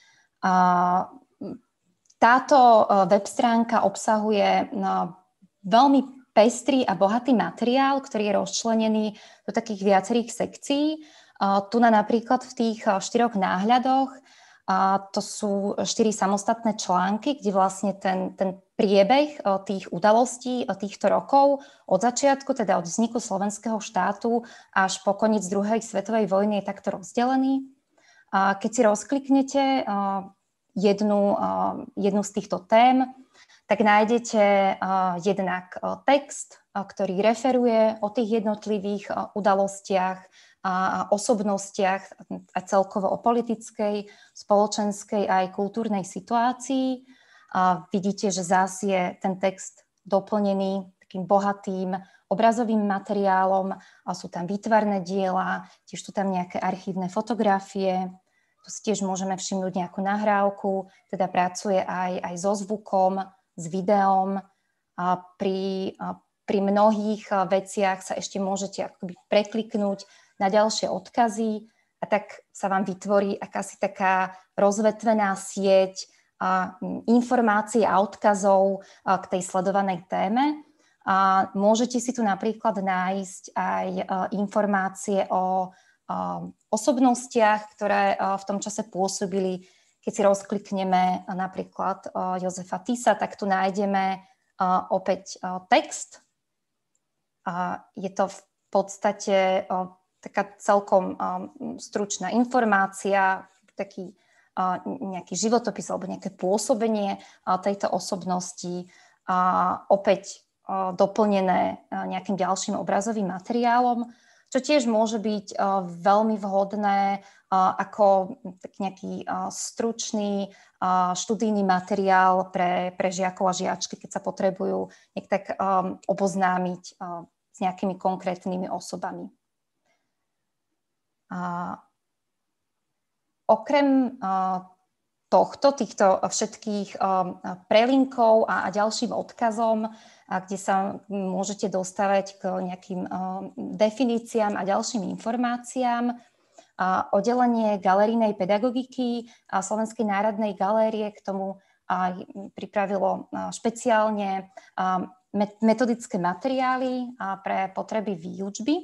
D: Táto web stránka obsahuje veľmi pestrý a bohatý materiál, ktorý je rozčlenený do takých viacerých sekcií. Tu na napríklad v tých štyroch náhľadoch, to sú štyri samostatné články, kde vlastne ten, ten priebeh tých udalostí týchto rokov od začiatku, teda od vzniku slovenského štátu až po koniec druhej svetovej vojny je takto rozdelený. Keď si rozkliknete jednu, jednu z týchto tém, tak nájdete uh, jednak uh, text, uh, ktorý referuje o tých jednotlivých uh, udalostiach a osobnostiach a celkovo o politickej, spoločenskej a aj kultúrnej situácii. Uh, vidíte, že zás je ten text doplnený takým bohatým obrazovým materiálom, a sú tam výtvarné diela, tiež sú tam nejaké archívne fotografie. Tu si tiež môžeme všimnúť nejakú nahrávku, teda pracuje aj, aj so zvukom, s videom. A pri, a pri mnohých veciach sa ešte môžete akoby prekliknúť na ďalšie odkazy a tak sa vám vytvorí akási taká rozvetvená sieť a informácií a odkazov a k tej sledovanej téme. A môžete si tu napríklad nájsť aj informácie o osobnostiach, ktoré v tom čase pôsobili. Keď si rozklikneme napríklad Jozefa Tisa, tak tu nájdeme opäť text. Je to v podstate taká celkom stručná informácia, taký nejaký životopis alebo nejaké pôsobenie tejto osobnosti. Opäť doplnené nejakým ďalším obrazovým materiálom, čo tiež môže byť uh, veľmi vhodné uh, ako tak nejaký uh, stručný uh, študijný materiál pre, pre žiakov a žiačky, keď sa potrebujú nejak tak um, oboznámiť uh, s nejakými konkrétnymi osobami. Uh, okrem uh, tohto, týchto všetkých um, prelinkov a, a ďalším odkazom, a kde sa môžete dostávať k nejakým uh, definíciám a ďalším informáciám. Uh, oddelenie galerijnej pedagogiky a Slovenskej národnej galérie k tomu uh, pripravilo uh, špeciálne uh, metodické materiály uh, pre potreby výučby.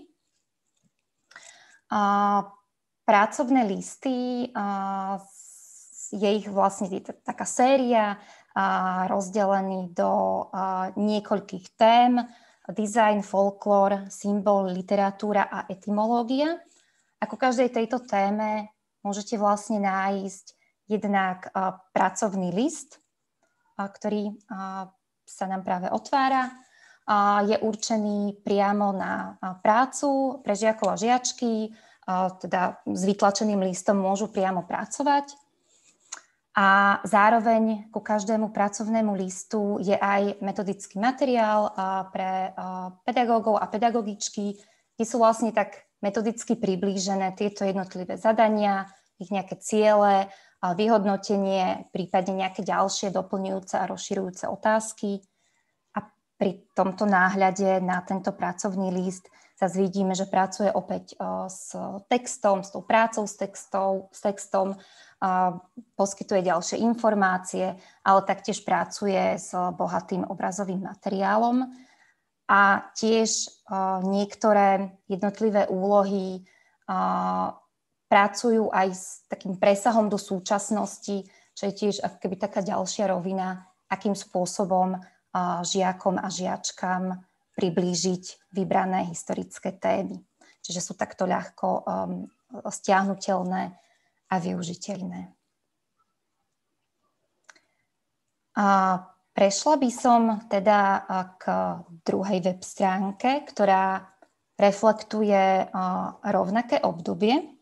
D: Uh, pracovné listy, uh, je ich vlastne taká séria, a rozdelený do a, niekoľkých tém: design, folklór, symbol, literatúra a etymológia. A ku každej tejto téme môžete vlastne nájsť jednak a, pracovný list, a, ktorý a, sa nám práve otvára. A, je určený priamo na a, prácu pre žiakov a žiačky, a, teda s vytlačeným listom môžu priamo pracovať. A zároveň ku každému pracovnému listu je aj metodický materiál pre pedagógov a pedagogičky, kde sú vlastne tak metodicky priblížené tieto jednotlivé zadania, ich nejaké ciele, vyhodnotenie, prípadne nejaké ďalšie doplňujúce a rozširujúce otázky. A pri tomto náhľade na tento pracovný list zase vidíme, že pracuje opäť s textom, s tou prácou s, textou, s textom, poskytuje ďalšie informácie, ale taktiež pracuje s bohatým obrazovým materiálom. A tiež niektoré jednotlivé úlohy pracujú aj s takým presahom do súčasnosti, čo je tiež ako keby taká ďalšia rovina, akým spôsobom žiakom a žiačkám priblížiť vybrané historické témy. Čiže sú takto ľahko um, stiahnuteľné a využiteľné. A prešla by som teda k druhej web stránke, ktorá reflektuje rovnaké obdobie.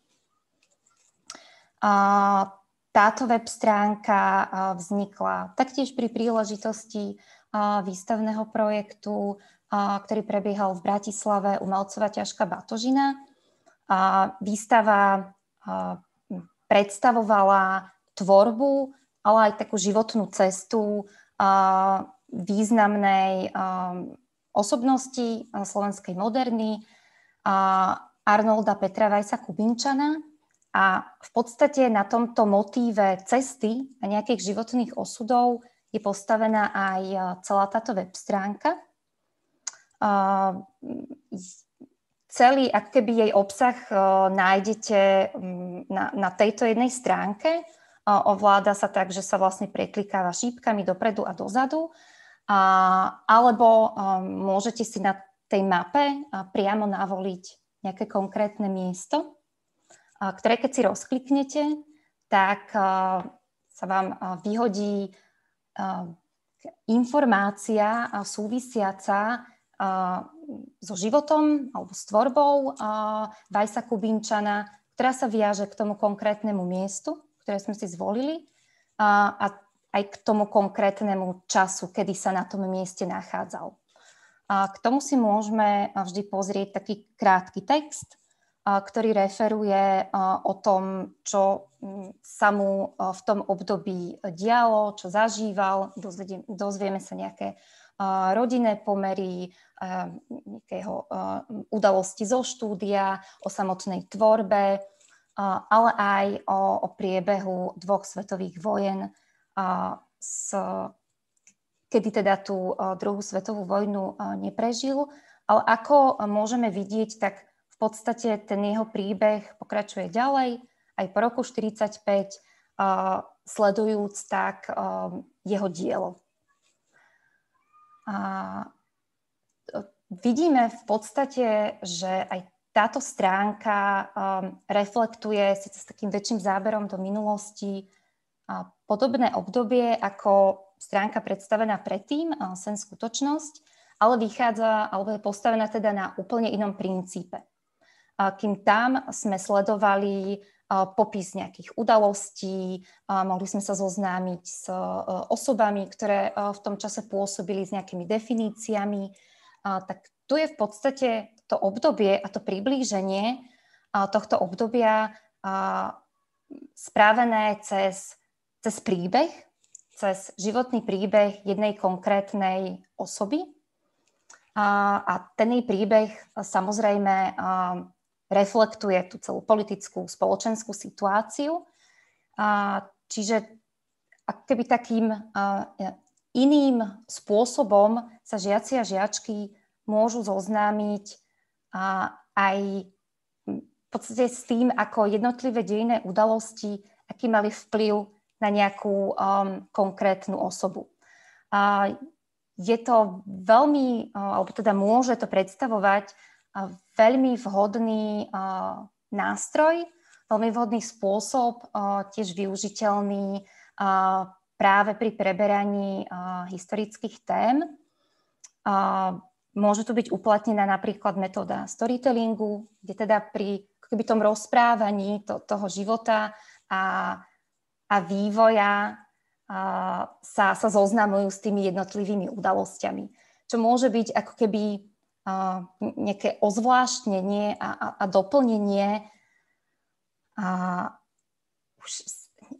D: Táto web stránka vznikla taktiež pri príležitosti výstavného projektu, ktorý prebiehal v Bratislave Umelcova ťažká batožina. Výstava predstavovala tvorbu, ale aj takú životnú cestu významnej osobnosti slovenskej moderny Arnolda Petra Weissa Kubinčana. A v podstate na tomto motíve cesty a nejakých životných osudov je postavená aj celá táto web stránka. Celý, ako keby jej obsah nájdete na, na tejto jednej stránke. Ovláda sa tak, že sa vlastne preklikáva šípkami dopredu a dozadu. Alebo môžete si na tej mape priamo navoliť nejaké konkrétne miesto, ktoré keď si rozkliknete, tak sa vám vyhodí informácia súvisiaca so životom alebo s tvorbou Weissa Kubinčana, ktorá sa viaže k tomu konkrétnemu miestu, ktoré sme si zvolili, a aj k tomu konkrétnemu času, kedy sa na tom mieste nachádzal. K tomu si môžeme vždy pozrieť taký krátky text, ktorý referuje o tom, čo sa mu v tom období dialo, čo zažíval. Dozvieme sa nejaké rodinné pomery, nejakého udalosti zo štúdia, o samotnej tvorbe, ale aj o, o priebehu dvoch svetových vojen, s, kedy teda tú druhú svetovú vojnu neprežil. Ale ako môžeme vidieť, tak v podstate ten jeho príbeh pokračuje ďalej, aj po roku štyridsaťpäť, uh, sledujúc tak uh, jeho dielo. Uh, vidíme v podstate, že aj táto stránka um, reflektuje síce s takým väčším záberom do minulosti uh, podobné obdobie ako stránka predstavená predtým, uh, Sen skutočnosť, ale vychádza, alebo je postavená teda na úplne inom princípe. Kým tam sme sledovali popis nejakých udalostí, mohli sme sa zoznámiť s osobami, ktoré v tom čase pôsobili s nejakými definíciami, tak tu je v podstate to obdobie a to priblíženie tohto obdobia spravené cez, cez príbeh, cez životný príbeh jednej konkrétnej osoby. A ten jej príbeh samozrejme reflektuje tú celú politickú, spoločenskú situáciu. Čiže ako keby takým iným spôsobom sa žiaci a žiačky môžu zoznámiť aj v podstate s tým, ako jednotlivé dejinné udalosti, aký mali vplyv na nejakú um, konkrétnu osobu. Uh, je to veľmi, uh, alebo teda môže to predstavovať veľmi vhodný uh, nástroj, veľmi vhodný spôsob, uh, tiež využiteľný uh, práve pri preberaní uh, historických tém. Uh, môže tu byť uplatnená napríklad metóda storytellingu, kde teda pri keby tom rozprávaní to, toho života a, a vývoja uh, sa, sa zoznamujú s tými jednotlivými udalosťami. Čo môže byť ako keby Uh, nejaké ozvláštnenie a, a, a doplnenie a už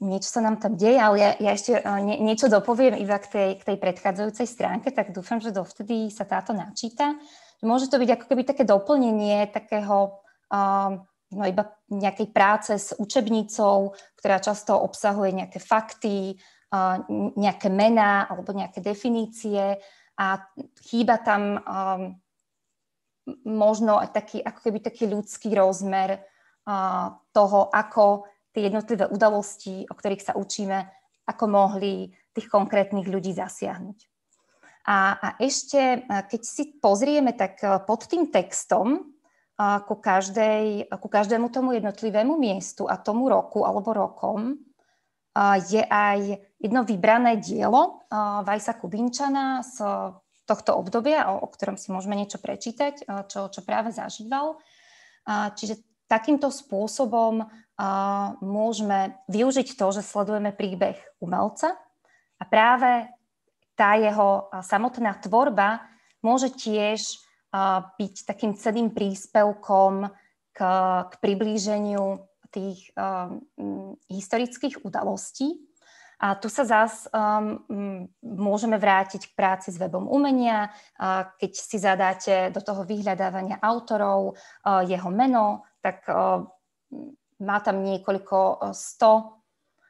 D: niečo sa nám tam deje, ale ja, ja ešte nie, niečo dopoviem iba k tej, k tej predchádzajúcej stránke, tak dúfam, že dovtedy sa táto načíta. Môže to byť ako keby také doplnenie takého um, no iba nejakej práce s učebnicou, ktorá často obsahuje nejaké fakty, uh, nejaké mená alebo nejaké definície a chýba tam um, možno aj taký, ako keby taký ľudský rozmer uh, toho, ako tie jednotlivé udalosti, o ktorých sa učíme, ako mohli tých konkrétnych ľudí zasiahnuť. A, a ešte, keď si pozrieme, tak pod tým textom ku, každej, ku každému tomu jednotlivému miestu a tomu roku alebo rokom je aj jedno vybrané dielo Vajsa Kubinčana z tohto obdobia, o, o ktorom si môžeme niečo prečítať, čo, čo práve zažíval. Čiže takýmto spôsobom môžeme využiť to, že sledujeme príbeh umelca a práve tá jeho samotná tvorba môže tiež byť takým cenným príspevkom k, k priblíženiu tých um, historických udalostí. A tu sa zás um, môžeme vrátiť k práci s webom umenia, uh, keď si zadáte do toho vyhľadávania autorov uh, jeho meno, tak uh, má tam niekoľko uh, sto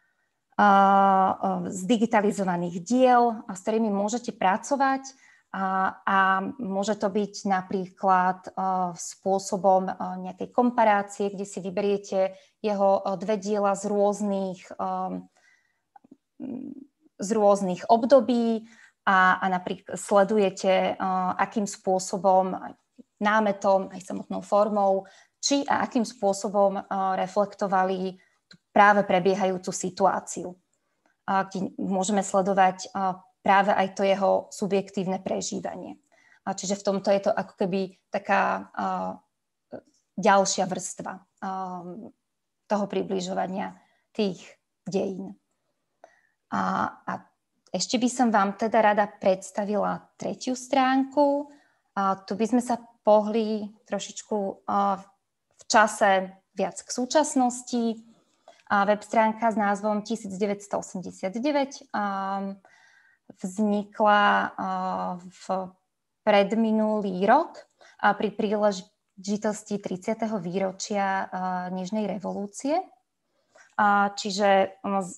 D: zdigitalizovaných diel, s ktorými môžete pracovať a, a môže to byť napríklad uh, spôsobom uh, nejakej komparácie, kde si vyberiete jeho uh, dve diela z rôznych, um, z rôznych období a, a napríklad sledujete, uh, akým spôsobom, aj námetom, aj samotnou formou, či a akým spôsobom uh, reflektovali práve prebiehajúcu situáciu, kde môžeme sledovať práve aj to jeho subjektívne prežívanie. Čiže v tomto je to ako keby taká ďalšia vrstva toho približovania tých dejín. A, a ešte by som vám teda rada predstavila tretiu stránku. A tu by sme sa pohli trošičku v čase viac k súčasnosti. Web stránka s názvom devätnásťstoosemdesiatdeväť vznikla v predminulý rok pri príležitosti tridsiateho výročia Nežnej revolúcie. Čiže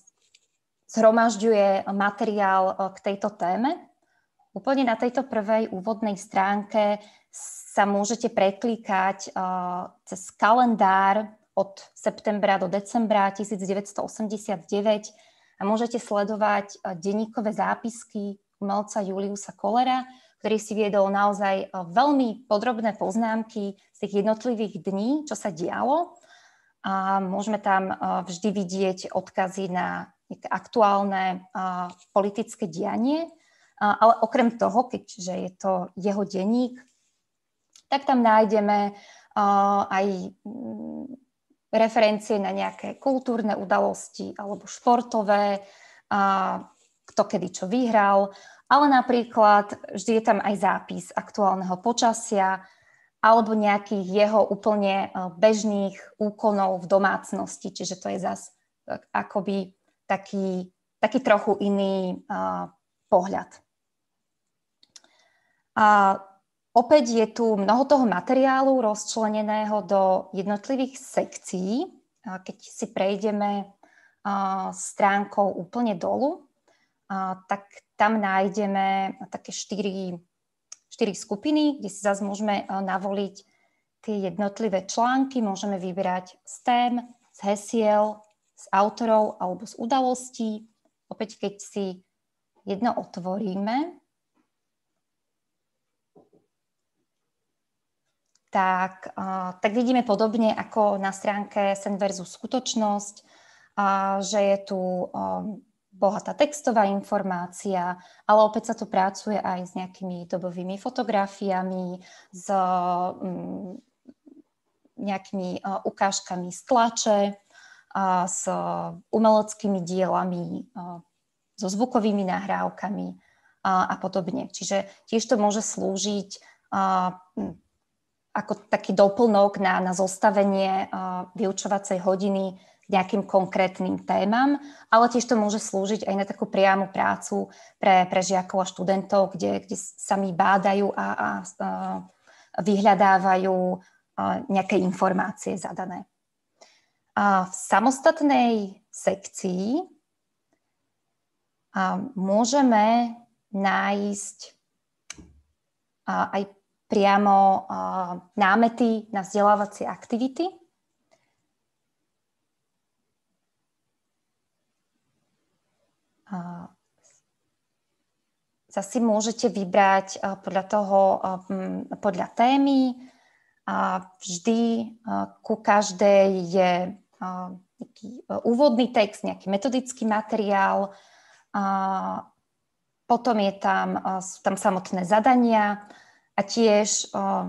D: zhromažďuje materiál k tejto téme. Úplne na tejto prvej úvodnej stránke sa môžete preklikať cez kalendár od septembra do decembra devätnásťstoosemdesiatdeväť a môžete sledovať denníkové zápisky umelca Juliusa Kollera, ktorý si viedol naozaj veľmi podrobné poznámky z tých jednotlivých dní, čo sa dialo. A môžeme tam vždy vidieť odkazy na aktuálne politické dianie, ale okrem toho, keďže je to jeho denník, tak tam nájdeme aj referencie na nejaké kultúrne udalosti alebo športové, a kto kedy čo vyhral, ale napríklad vždy je tam aj zápis aktuálneho počasia alebo nejakých jeho úplne bežných úkonov v domácnosti, čiže to je zas akoby taký, taký trochu iný uh, pohľad. A opäť je tu mnoho toho materiálu rozčleneného do jednotlivých sekcií. Keď si prejdeme stránkou úplne dolu, tak tam nájdeme také štyri, štyri skupiny, kde si zase môžeme navoliť tie jednotlivé články. Môžeme vyberať z tém, z hesiel, z autorov alebo z udalostí. Opäť, keď si jedno otvoríme, Tak, uh, tak vidíme podobne ako na stránke Sen versus skutočnosť, uh, že je tu um, bohatá textová informácia, ale opäť sa tu pracuje aj s nejakými dobovými fotografiami, s um, nejakými uh, ukážkami z tlače, uh, s umeleckými dielami, uh, so zvukovými nahrávkami uh, a podobne. Čiže tiež to môže slúžiť uh, ako taký doplnok na, na zostavenie uh, vyučovacej hodiny k nejakým konkrétnym témam, ale tiež to môže slúžiť aj na takú priamu prácu pre, pre žiakov a študentov, kde, kde sami bádajú a, a, a vyhľadávajú a, nejaké informácie zadané. A v samostatnej sekcii a môžeme nájsť a, aj priamo a, námety na vzdelávacie aktivity. A, zase môžete vybrať a, podľa toho, a, m, podľa témy. A vždy a, ku každej je a, taký a, úvodný text, nejaký metodický materiál. A potom je tam, a, sú tam samotné zadania a tiež a,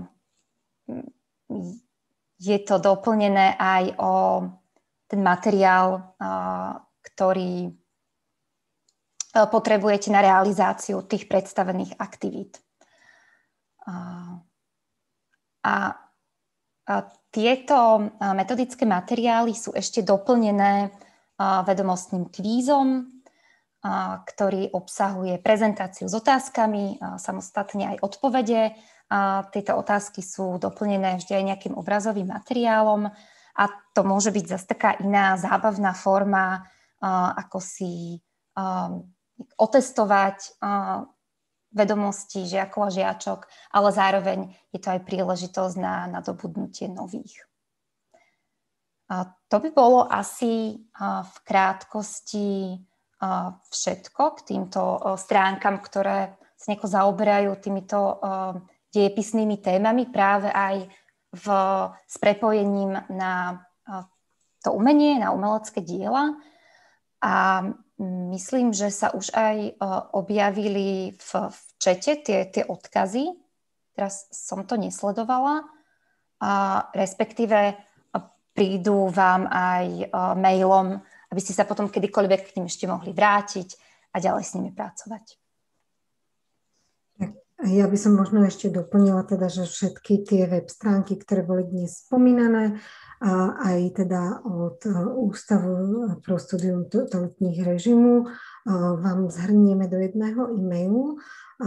D: je to doplnené aj o ten materiál, a, ktorý a, potrebujete na realizáciu tých predstavených aktivít. A, a, a tieto metodické materiály sú ešte doplnené a, vedomostným kvízom, a, ktorý obsahuje prezentáciu s otázkami, a, samostatne aj odpovede. A tieto otázky sú doplnené vždy aj nejakým obrazovým materiálom a to môže byť zase taká iná zábavná forma, a, ako si a, otestovať a, vedomosti žiakov a žiačok, ale zároveň je to aj príležitosť na nadobudnutie nových. A to by bolo asi a, v krátkosti a, všetko k týmto a, stránkam, ktoré sa nejako zaoberajú týmito a, dejepisnými témami práve aj v, s prepojením na a, to umenie, na umelecké diela. A myslím, že sa už aj a, objavili v, v čete tie, tie odkazy. Teraz som to nesledovala. A respektíve a, prídu vám aj a, mailom, aby ste sa potom kedykoľvek k nim ešte mohli vrátiť a ďalej s nimi pracovať.
A: Ja by som možno ešte doplnila teda, že všetky tie web stránky, ktoré boli dnes spomínané, a aj teda od Ústavu pro studium totalitných režimu vám zhrnieme do jedného e-mailu,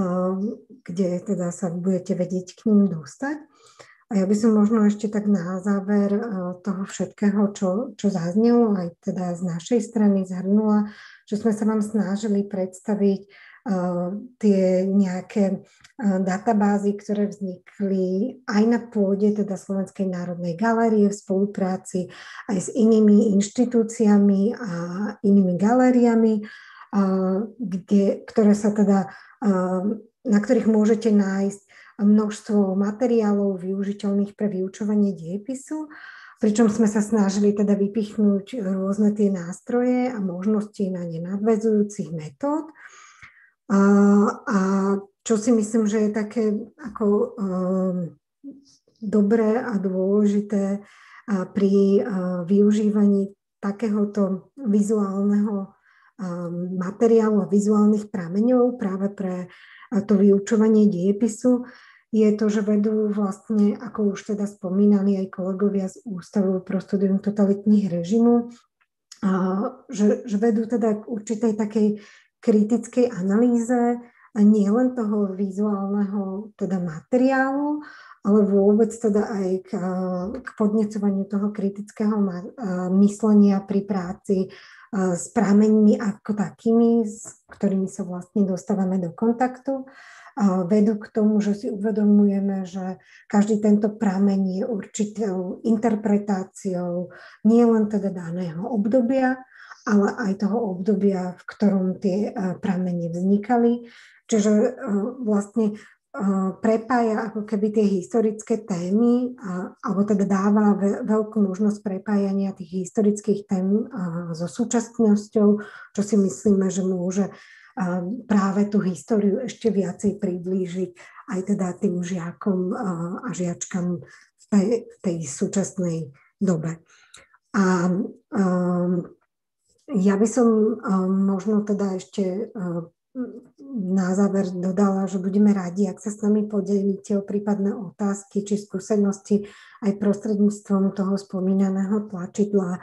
A: kde teda sa budete vedieť k ním dostať. A ja by som možno ešte tak na záver toho všetkého, čo, čo zaznelo, aj teda z našej strany zhrnula, že sme sa vám snažili predstaviť tie nejaké databázy, ktoré vznikli aj na pôde teda Slovenskej národnej galérie v spolupráci aj s inými inštitúciami a inými galériami, kde, ktoré sa teda, na ktorých môžete nájsť množstvo materiálov využiteľných pre vyučovanie dejepisu, pričom sme sa snažili teda vypichnúť rôzne tie nástroje a možnosti na ne nadväzujúcich metód. A, a čo si myslím, že je také ako um, dobré a dôležité a pri uh, využívaní takéhoto vizuálneho um, materiálu a vizuálnych prameňov práve pre uh, to vyučovanie dejepisu, je to, že vedú vlastne, ako už teda spomínali aj kolegovia z Ústavu pro studium totalitných režimu, uh, že, že vedú teda k určitej takej kritickej analýze nie len toho vizuálneho teda materiálu, ale vôbec teda aj k, k podnecovaniu toho kritického myslenia pri práci s prameňmi ako takými, s ktorými sa vlastne dostávame do kontaktu. Vedú k tomu, že si uvedomujeme, že každý tento prameň je určitou interpretáciou nie len teda daného obdobia, ale aj toho obdobia, v ktorom tie pramene vznikali. Čiže vlastne prepája ako keby tie historické témy, alebo teda dáva veľkú možnosť prepájania tých historických tém so súčasnosťou, čo si myslíme, že môže práve tú históriu ešte viacej priblížiť aj teda tým žiakom a žiačkam v tej, v tej súčasnej dobe. A um, ja by som um, možno teda ešte um, na záver dodala, že budeme radi, ak sa s nami podelíte o prípadné otázky či skúsenosti aj prostredníctvom toho spomínaného tlačidla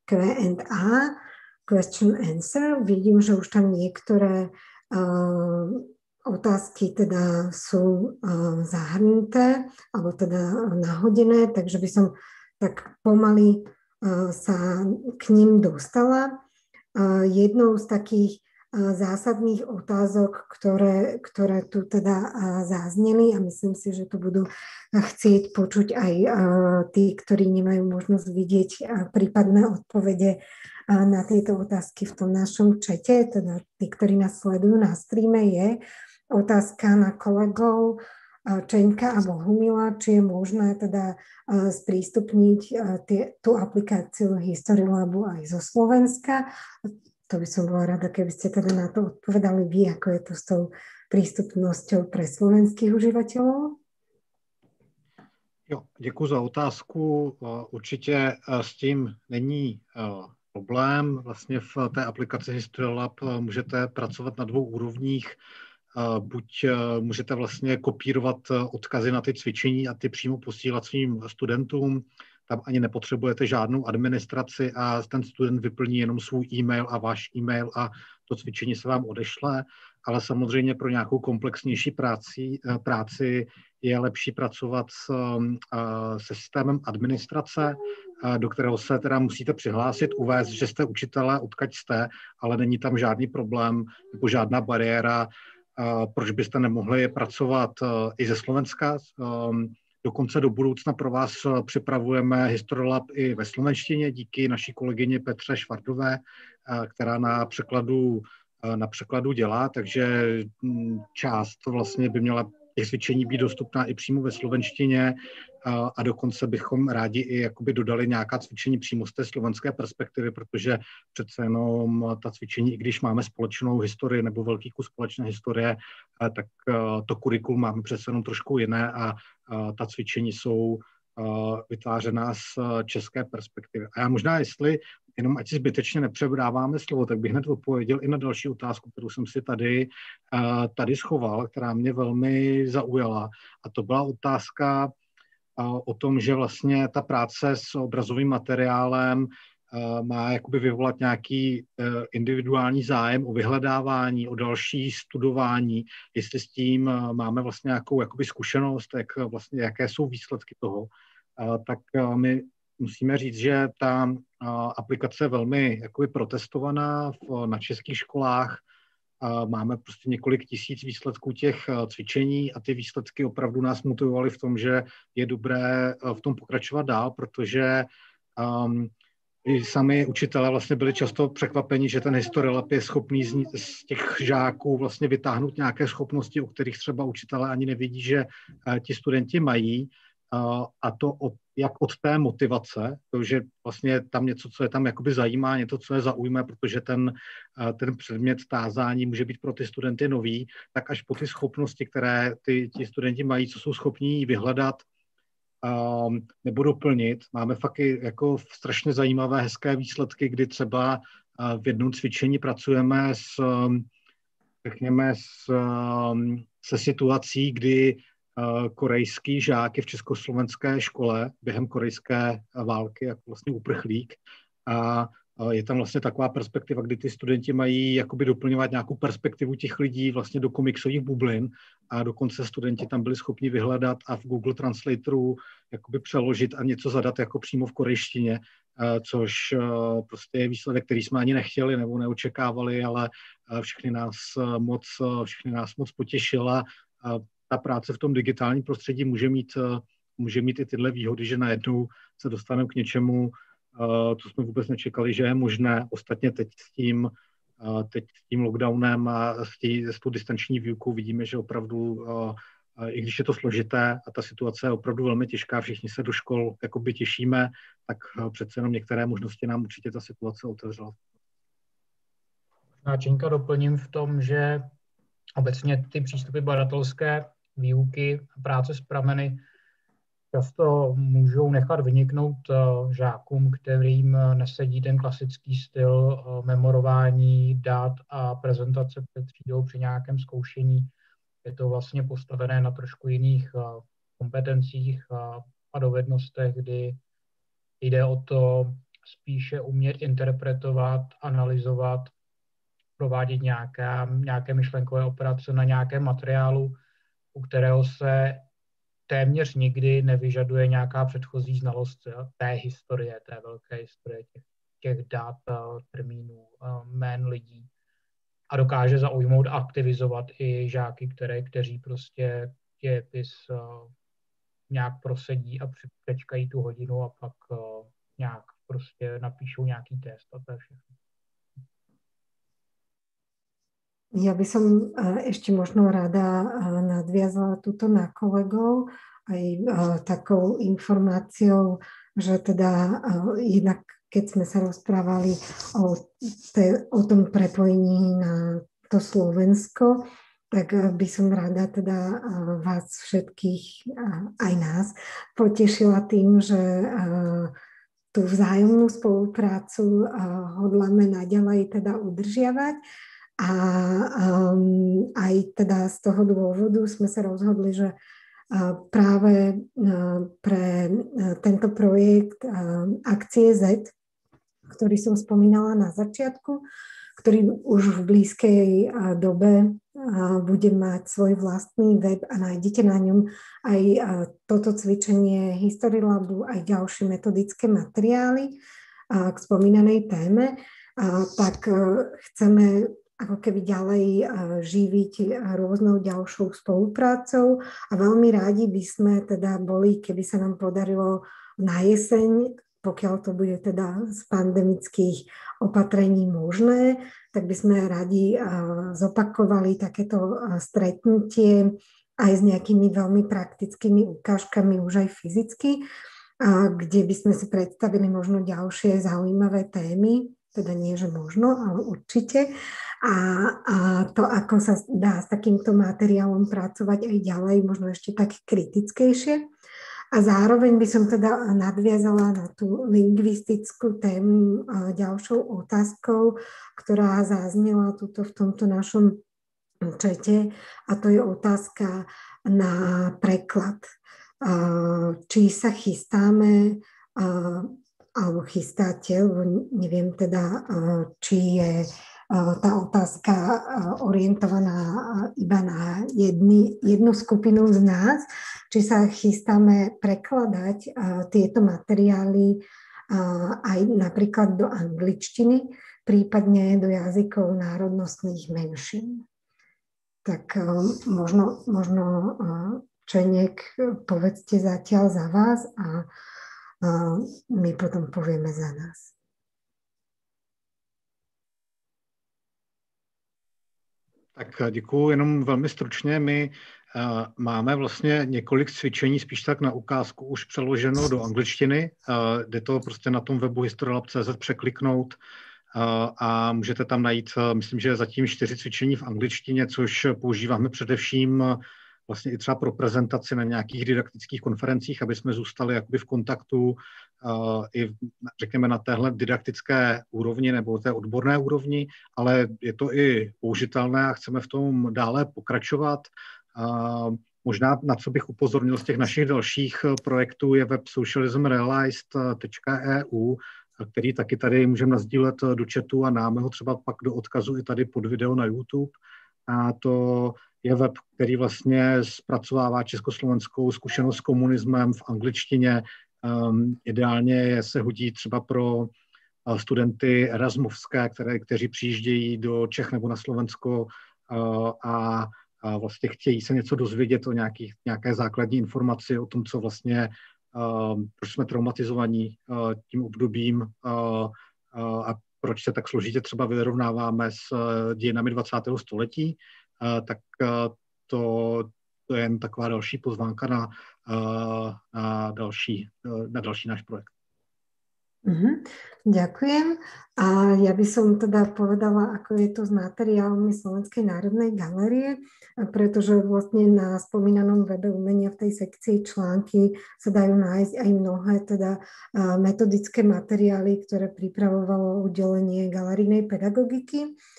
A: Q and A, question answer. Vidím, že už tam niektoré uh, otázky teda sú uh, zahrnuté, alebo teda nahodené, takže by som tak pomaly uh, sa k ním dostala. Uh, jednou z takých zásadných otázok, ktoré, ktoré tu teda zazneli a myslím si, že to budú chcieť počuť aj tí, ktorí nemajú možnosť vidieť prípadné odpovede na tieto otázky v tom našom čete, teda tí, ktorí nás sledujú na streame, je otázka na kolegov Čeňka a Bohumila, či je možné teda sprístupniť tie, tú aplikáciu Historylabu aj zo Slovenska. To by som bola rada, keby ste teda na to odpovedali vy, ako je to s tou prístupnosťou pre slovenských užívateľov.
C: Jo, děkuji za otázku. Určitě s tím není problém. Vlastně v té aplikaci Historylab můžete pracovat na dvou úrovních. Buď můžete vlastně kopírovat odkazy na ty cvičení a ty přímo posílat svým studentům. Tam ani nepotřebujete žádnou administraci a ten student vyplní jenom svůj e-mail a váš e-mail a to cvičení se vám odešle, ale samozřejmě pro nějakou komplexnější práci, práci je lepší pracovat s, se systémem administrace, do kterého se teda musíte přihlásit, uvést, že jste učitelé, odkud jste, ale není tam žádný problém nebo žádná bariéra, proč byste nemohli pracovat i ze Slovenska. Dokonce do budoucna pro vás připravujeme Historylab i ve slovenštině díky naší kolegyni Petře Švardové, která na překladu, na překladu dělá, takže část vlastně by měla těch cvičení být dostupná i přímo ve slovenštině a dokonce bychom rádi i jakoby dodali nějaká cvičení přímo z té slovenské perspektivy, protože přece jenom ta cvičení, i když máme společnou historii nebo velký kus společné historie, tak to kurikulum máme přece jenom trošku jiné a ta cvičení jsou vytvářená z české perspektivy. A já možná, jestli jenom ať si zbytečně nepřebráváme slovo, tak bych hned odpověděl i na další otázku, kterou jsem si tady, tady schoval, která mě velmi zaujala. A to byla otázka o tom, že vlastně ta práce s obrazovým materiálem má jakoby vyvolat nějaký individuální zájem o vyhledávání, o další studování, jestli s tím máme vlastně nějakou jakoby zkušenost, jak vlastně, jaké jsou výsledky toho, tak my musíme říct, že ta aplikace je velmi jakoby protestovaná v, na českých školách. Máme prostě několik tisíc výsledků těch cvičení a ty výsledky opravdu nás motivovaly v tom, že je dobré v tom pokračovat dál, protože um, i sami učitelé vlastně byli často překvapeni, že ten Historylab je schopný z, z těch žáků vlastně vytáhnout nějaké schopnosti, o kterých třeba učitelé ani nevidí, že uh, ti studenti mají. Uh, a to od, jak od té motivace, takže vlastně tam něco, co je tam jakoby zajímá, něco, co je zaujme, protože ten, uh, ten předmět tázání může být pro ty studenty nový, tak až po ty schopnosti, které ty, ti studenti mají, co jsou schopní vyhledat um, nebo doplnit. Máme fakt i jako strašně zajímavé, hezké výsledky, kdy třeba uh, v jednom cvičení pracujeme s, um, řekněme, s, um, se situací, kdy korejský žák je v československé škole během korejské války jako vlastně uprchlík a je tam vlastně taková perspektiva, kdy ty studenti mají jakoby doplňovat nějakou perspektivu těch lidí vlastně do komiksových bublin a dokonce studenti tam byli schopni vyhledat a v Google Translatoru jakoby přeložit a něco zadat jako přímo v korejštině, což prostě je výsledek, který jsme ani nechtěli nebo neočekávali, ale všechny nás moc, všechny nás moc potěšila. Ta práce v tom digitálním prostředí může mít, může mít i tyhle výhody, že najednou se dostaneme k něčemu, co jsme vůbec nečekali, že je možné. Ostatně teď s tím, teď s tím lockdownem a s, tí, s tou distanční výukou vidíme, že opravdu, i když je to složité a ta situace je opravdu velmi těžká, všichni se do škol jakoby těšíme, tak přece jenom některé možnosti nám určitě ta situace otevřela.
B: Já Čenka doplním v tom, že obecně ty přístupy badatelské výuky a práce s prameny často můžou nechat vyniknout žákům, kterým nesedí ten klasický styl memorování dat a prezentace před třídou při nějakém zkoušení. Je to vlastně postavené na trošku jiných kompetencích a dovednostech, kdy jde o to spíše umět interpretovat, analyzovat, provádět nějaká, nějaké myšlenkové operace na nějakém materiálu, u kterého se téměř nikdy nevyžaduje nějaká předchozí znalost té historie, té velké historie, těch, těch dat, termínů, jmén lidí. A dokáže zaujmout a aktivizovat i žáky, které, kteří prostě dějepis nějak prosedí a přečkají tu hodinu a pak nějak prostě napíšou nějaký test a to je všechno.
A: Ja by som ešte možno rada nadviazala tuto na kolegov aj takou informáciou, že teda jednak keď sme sa rozprávali o, te, o tom prepojení na to Slovensko, tak by som rada teda vás všetkých, aj nás, potešila tým, že tú vzájomnú spoluprácu hodláme naďalej teda udržiavať. A um, aj teda z toho dôvodu sme sa rozhodli, že uh, práve uh, pre uh, tento projekt uh, Akcie Z, ktorý som spomínala na začiatku, ktorý už v blízkej uh, dobe uh, bude mať svoj vlastný web a nájdete na ňom aj uh, toto cvičenie History Labu, aj ďalšie metodické materiály uh, k spomínanej téme, uh, tak uh, chceme ako keby ďalej živiť rôznou ďalšou spoluprácou a veľmi rádi by sme teda boli, keby sa nám podarilo na jeseň, pokiaľ to bude teda z pandemických opatrení možné, tak by sme radi zopakovali takéto stretnutie aj s nejakými veľmi praktickými ukážkami už aj fyzicky, kde by sme si predstavili možno ďalšie zaujímavé témy, teda nie, že možno, ale určite. A, a to, ako sa dá s takýmto materiálom pracovať aj ďalej, možno ešte tak kritickejšie. A zároveň by som teda nadviazala na tú lingvistickú tému ďalšou otázkou, ktorá zaznela tuto v tomto našom čete, a to je otázka na preklad. Či sa chystáme alebo chystáte, lebo neviem teda, či je tá otázka orientovaná iba na jedny, jednu skupinu z nás, či sa chystáme prekladať tieto materiály aj napríklad do angličtiny, prípadne do jazykov národnostných menšín. Tak možno, možno Čenek, povedzte zatiaľ za vás a my potom povieme za nás.
C: Tak děkuju, jenom velmi stručně. My uh, máme vlastně několik cvičení, spíš tak na ukázku, už přeloženo do angličtiny. Uh, jde to prostě na tom webu historylab tečka cé zet překliknout uh, a můžete tam najít, uh, myslím, že zatím čtyři cvičení v angličtině, což používáme především uh, vlastně i třeba pro prezentaci na nějakých didaktických konferencích, aby jsme zůstali jakoby v kontaktu uh, i řekněme na téhle didaktické úrovni nebo té odborné úrovni, ale je to i použitelné a chceme v tom dále pokračovat. Uh, možná na co bych upozornil z těch našich dalších projektů je web socialism realized tečka e u, který taky tady můžeme nasdílet do chatu a dáme ho třeba pak do odkazu i tady pod video na YouTube. A to je web, který vlastně zpracovává československou zkušenost s komunismem v angličtině. Um, ideálně se hodí třeba pro uh, studenty erasmovské, které, kteří přijíždějí do Čech nebo na Slovensko uh, a, a vlastně chtějí se něco dozvědět o nějakých, nějaké základní informaci o tom, co vlastně, uh, proč jsme traumatizovaní uh, tím obdobím uh, uh, a proč se tak složitě třeba vyrovnáváme s uh, dějinami dvacátého století. Uh, tak uh, to, to je jen taková další pozvánka na, uh, na, další, uh, na další náš projekt.
A: Uh-huh. Ďakujem. A ja by som teda povedala, ako je to s materiálmi Slovenskej národnej galérie, pretože vlastne na spomínanom webe umenia v tej sekcii články sa dajú nájsť aj mnohé teda metodické materiály, ktoré pripravovalo oddelenie galerijnej pedagogiky.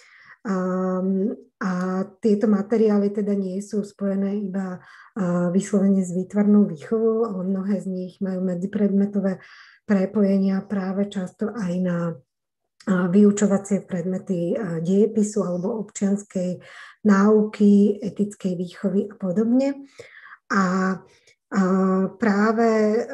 A: a tieto materiály teda nie sú spojené iba vyslovene s výtvarnou výchovou, ale mnohé z nich majú medzipredmetové prepojenia práve často aj na vyučovacie predmety dejepisu alebo občianskej náuky, etickej výchovy a podobne. A práve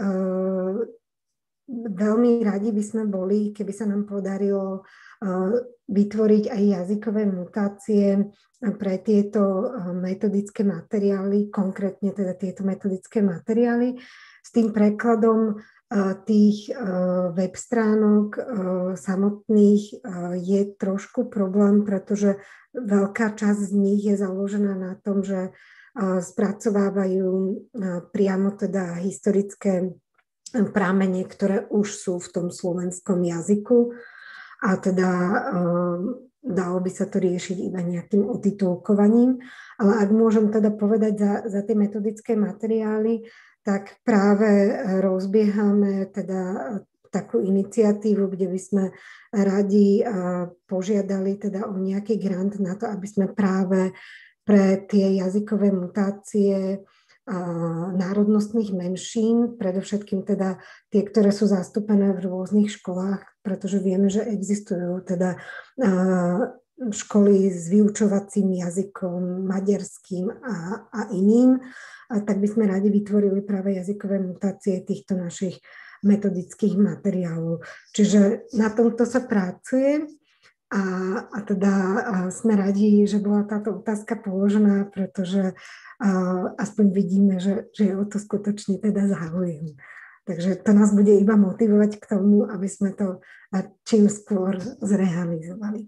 A: veľmi radi by sme boli, keby sa nám podarilo vytvoriť aj jazykové mutácie pre tieto metodické materiály, konkrétne teda tieto metodické materiály. S tým prekladom tých web stránok samotných je trošku problém, pretože veľká časť z nich je založená na tom, že spracovávajú priamo teda historické pramene, ktoré už sú v tom slovenskom jazyku a teda dalo by sa to riešiť iba nejakým otitulkovaním. Ale ak môžem teda povedať za, za tie metodické materiály, tak práve rozbiehame teda takú iniciatívu, kde by sme radi požiadali teda o nejaký grant na to, aby sme práve pre tie jazykové mutácie národnostných menšín, predovšetkým teda tie, ktoré sú zastúpené v rôznych školách, pretože vieme, že existujú teda školy s vyučovacím jazykom, maďarským a, a iným, a tak by sme radi vytvorili práve jazykové mutácie týchto našich metodických materiálov. Čiže na tomto sa pracuje a, a teda a sme radi, že bola táto otázka položená, pretože a, aspoň vidíme, že, že je o to skutočne teda záujem. Takže to nás bude iba motivovať k tomu, aby sme to čím skôr zrealizovali.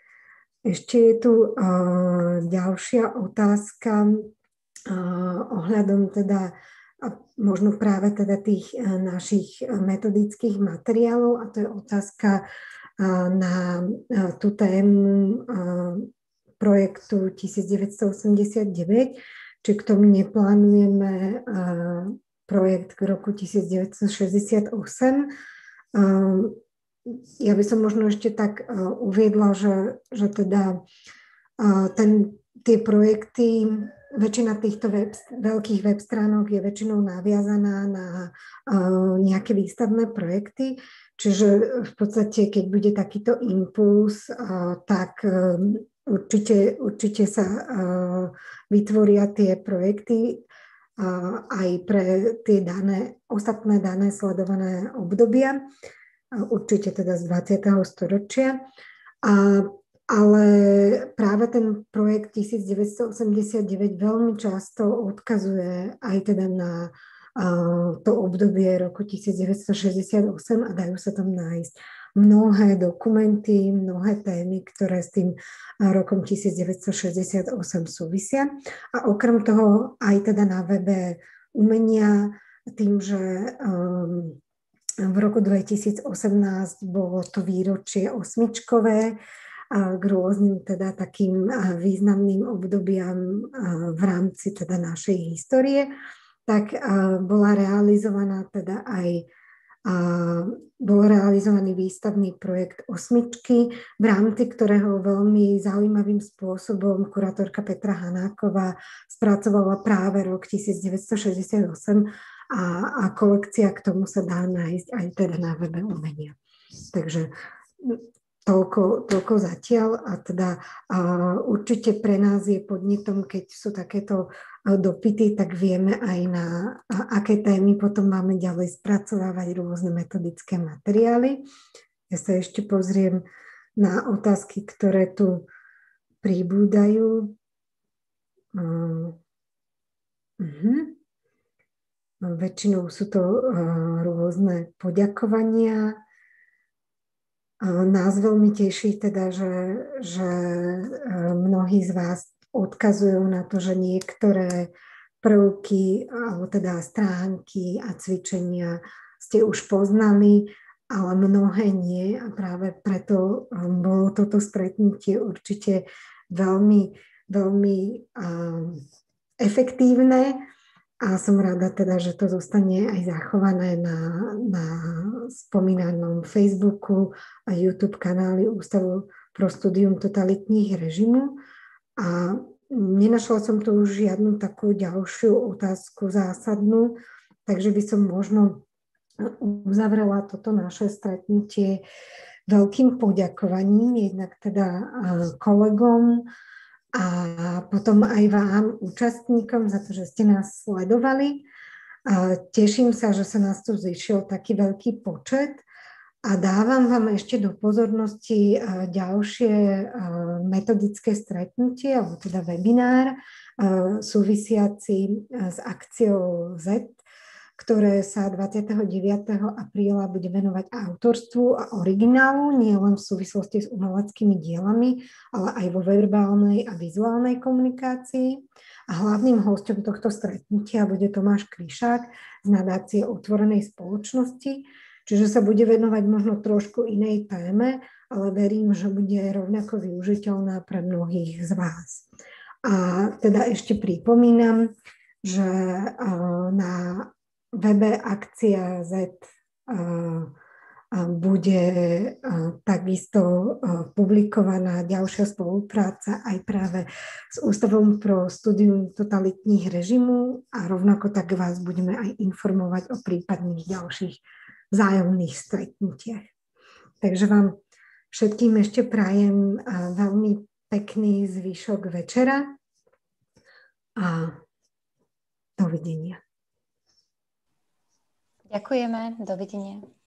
A: Ešte je tu uh, ďalšia otázka uh, ohľadom teda uh, možno práve teda tých uh, našich metodických materiálov, a to je otázka uh, na uh, tú tému uh, projektu devätnásťstoosemdesiatdeväť, či k tomu neplánujeme uh, projekt k roku devätnásťšesťdesiatosem. Uh, Ja by som možno ešte tak uh, uviedla, že, že teda uh, ten, tie projekty, väčšina týchto web, veľkých web stránok je väčšinou naviazaná na uh, nejaké výstavné projekty, čiže v podstate, keď bude takýto impuls, uh, tak uh, určite, určite sa uh, vytvoria tie projekty uh, aj pre tie dané, ostatné dané sledované obdobia. Určite teda z dvadsiateho storočia. A, ale práve ten projekt devätnásťstoosemdesiatdeväť veľmi často odkazuje aj teda na uh, to obdobie roku devätnásťšesťdesiatosem a dajú sa tam nájsť mnohé dokumenty, mnohé témy, ktoré s tým rokom devätnásťšesťdesiatosem súvisia. A okrem toho aj teda na webe umenia tým, že um, v roku dvetisícosemnásť bolo to výročie osmičkové k rôznym teda takým významným obdobiam v rámci teda našej histórie, tak bola realizovaná teda aj bol realizovaný výstavný projekt Osmičky, v rámci ktorého veľmi zaujímavým spôsobom kurátorka Petra Hanáková spracovala práve rok devätnásťšesťdesiatosem a, a kolekcia k tomu sa dá nájsť aj teda na webe umenia. Takže toľko, toľko zatiaľ a teda a určite pre nás je podnetom, keď sú takéto dopyty, tak vieme aj na aké témy potom máme ďalej spracovávať rôzne metodické materiály. Ja sa ešte pozriem na otázky, ktoré tu pribúdajú. Uh-huh. Väčšinou sú to uh, rôzne poďakovania. Uh, nás veľmi teší teda, že, že uh, mnohí z vás odkazujú na to, že niektoré prvky, alebo teda stránky a cvičenia ste už poznali, ale mnohé nie. A práve preto um, bolo toto stretnutie určite veľmi, veľmi um, efektívne. A som rada teda, že to zostane aj zachované na, na spomínanom Facebooku a YouTube kanáli Ústavu pro studium totalitních režimů a nenašla som tu už žiadnu takú ďalšiu otázku zásadnú, takže by som možno uzavrela toto naše stretnutie veľkým poďakovaním, jednak teda kolegom a potom aj vám, účastníkom, za to, že ste nás sledovali. Teším sa, že sa nás tu zišiel taký veľký počet. A dávam vám ešte do pozornosti ďalšie metodické stretnutie, alebo teda webinár súvisiaci s akciou Z, ktoré sa dvadsiateho deviateho apríla bude venovať autorstvu a originálu, nie len v súvislosti s umeleckými dielami, ale aj vo verbálnej a vizuálnej komunikácii. A hlavným hosťom tohto stretnutia bude Tomáš Kryšák z nadácie Otvorenej spoločnosti, čiže sa bude venovať možno trošku inej téme, ale verím, že bude rovnako využiteľná pre mnohých z vás. A teda ešte pripomínam, že na webe Akcia Z bude takisto publikovaná ďalšia spolupráca aj práve s Ústavom pro studium totalitních režimů a rovnako tak vás budeme aj informovať o prípadných ďalších vzájomných stretnutiach. Takže vám všetkým ešte prajem veľmi pekný zvyšok večera a dovidenia.
D: Ďakujeme, dovidenia.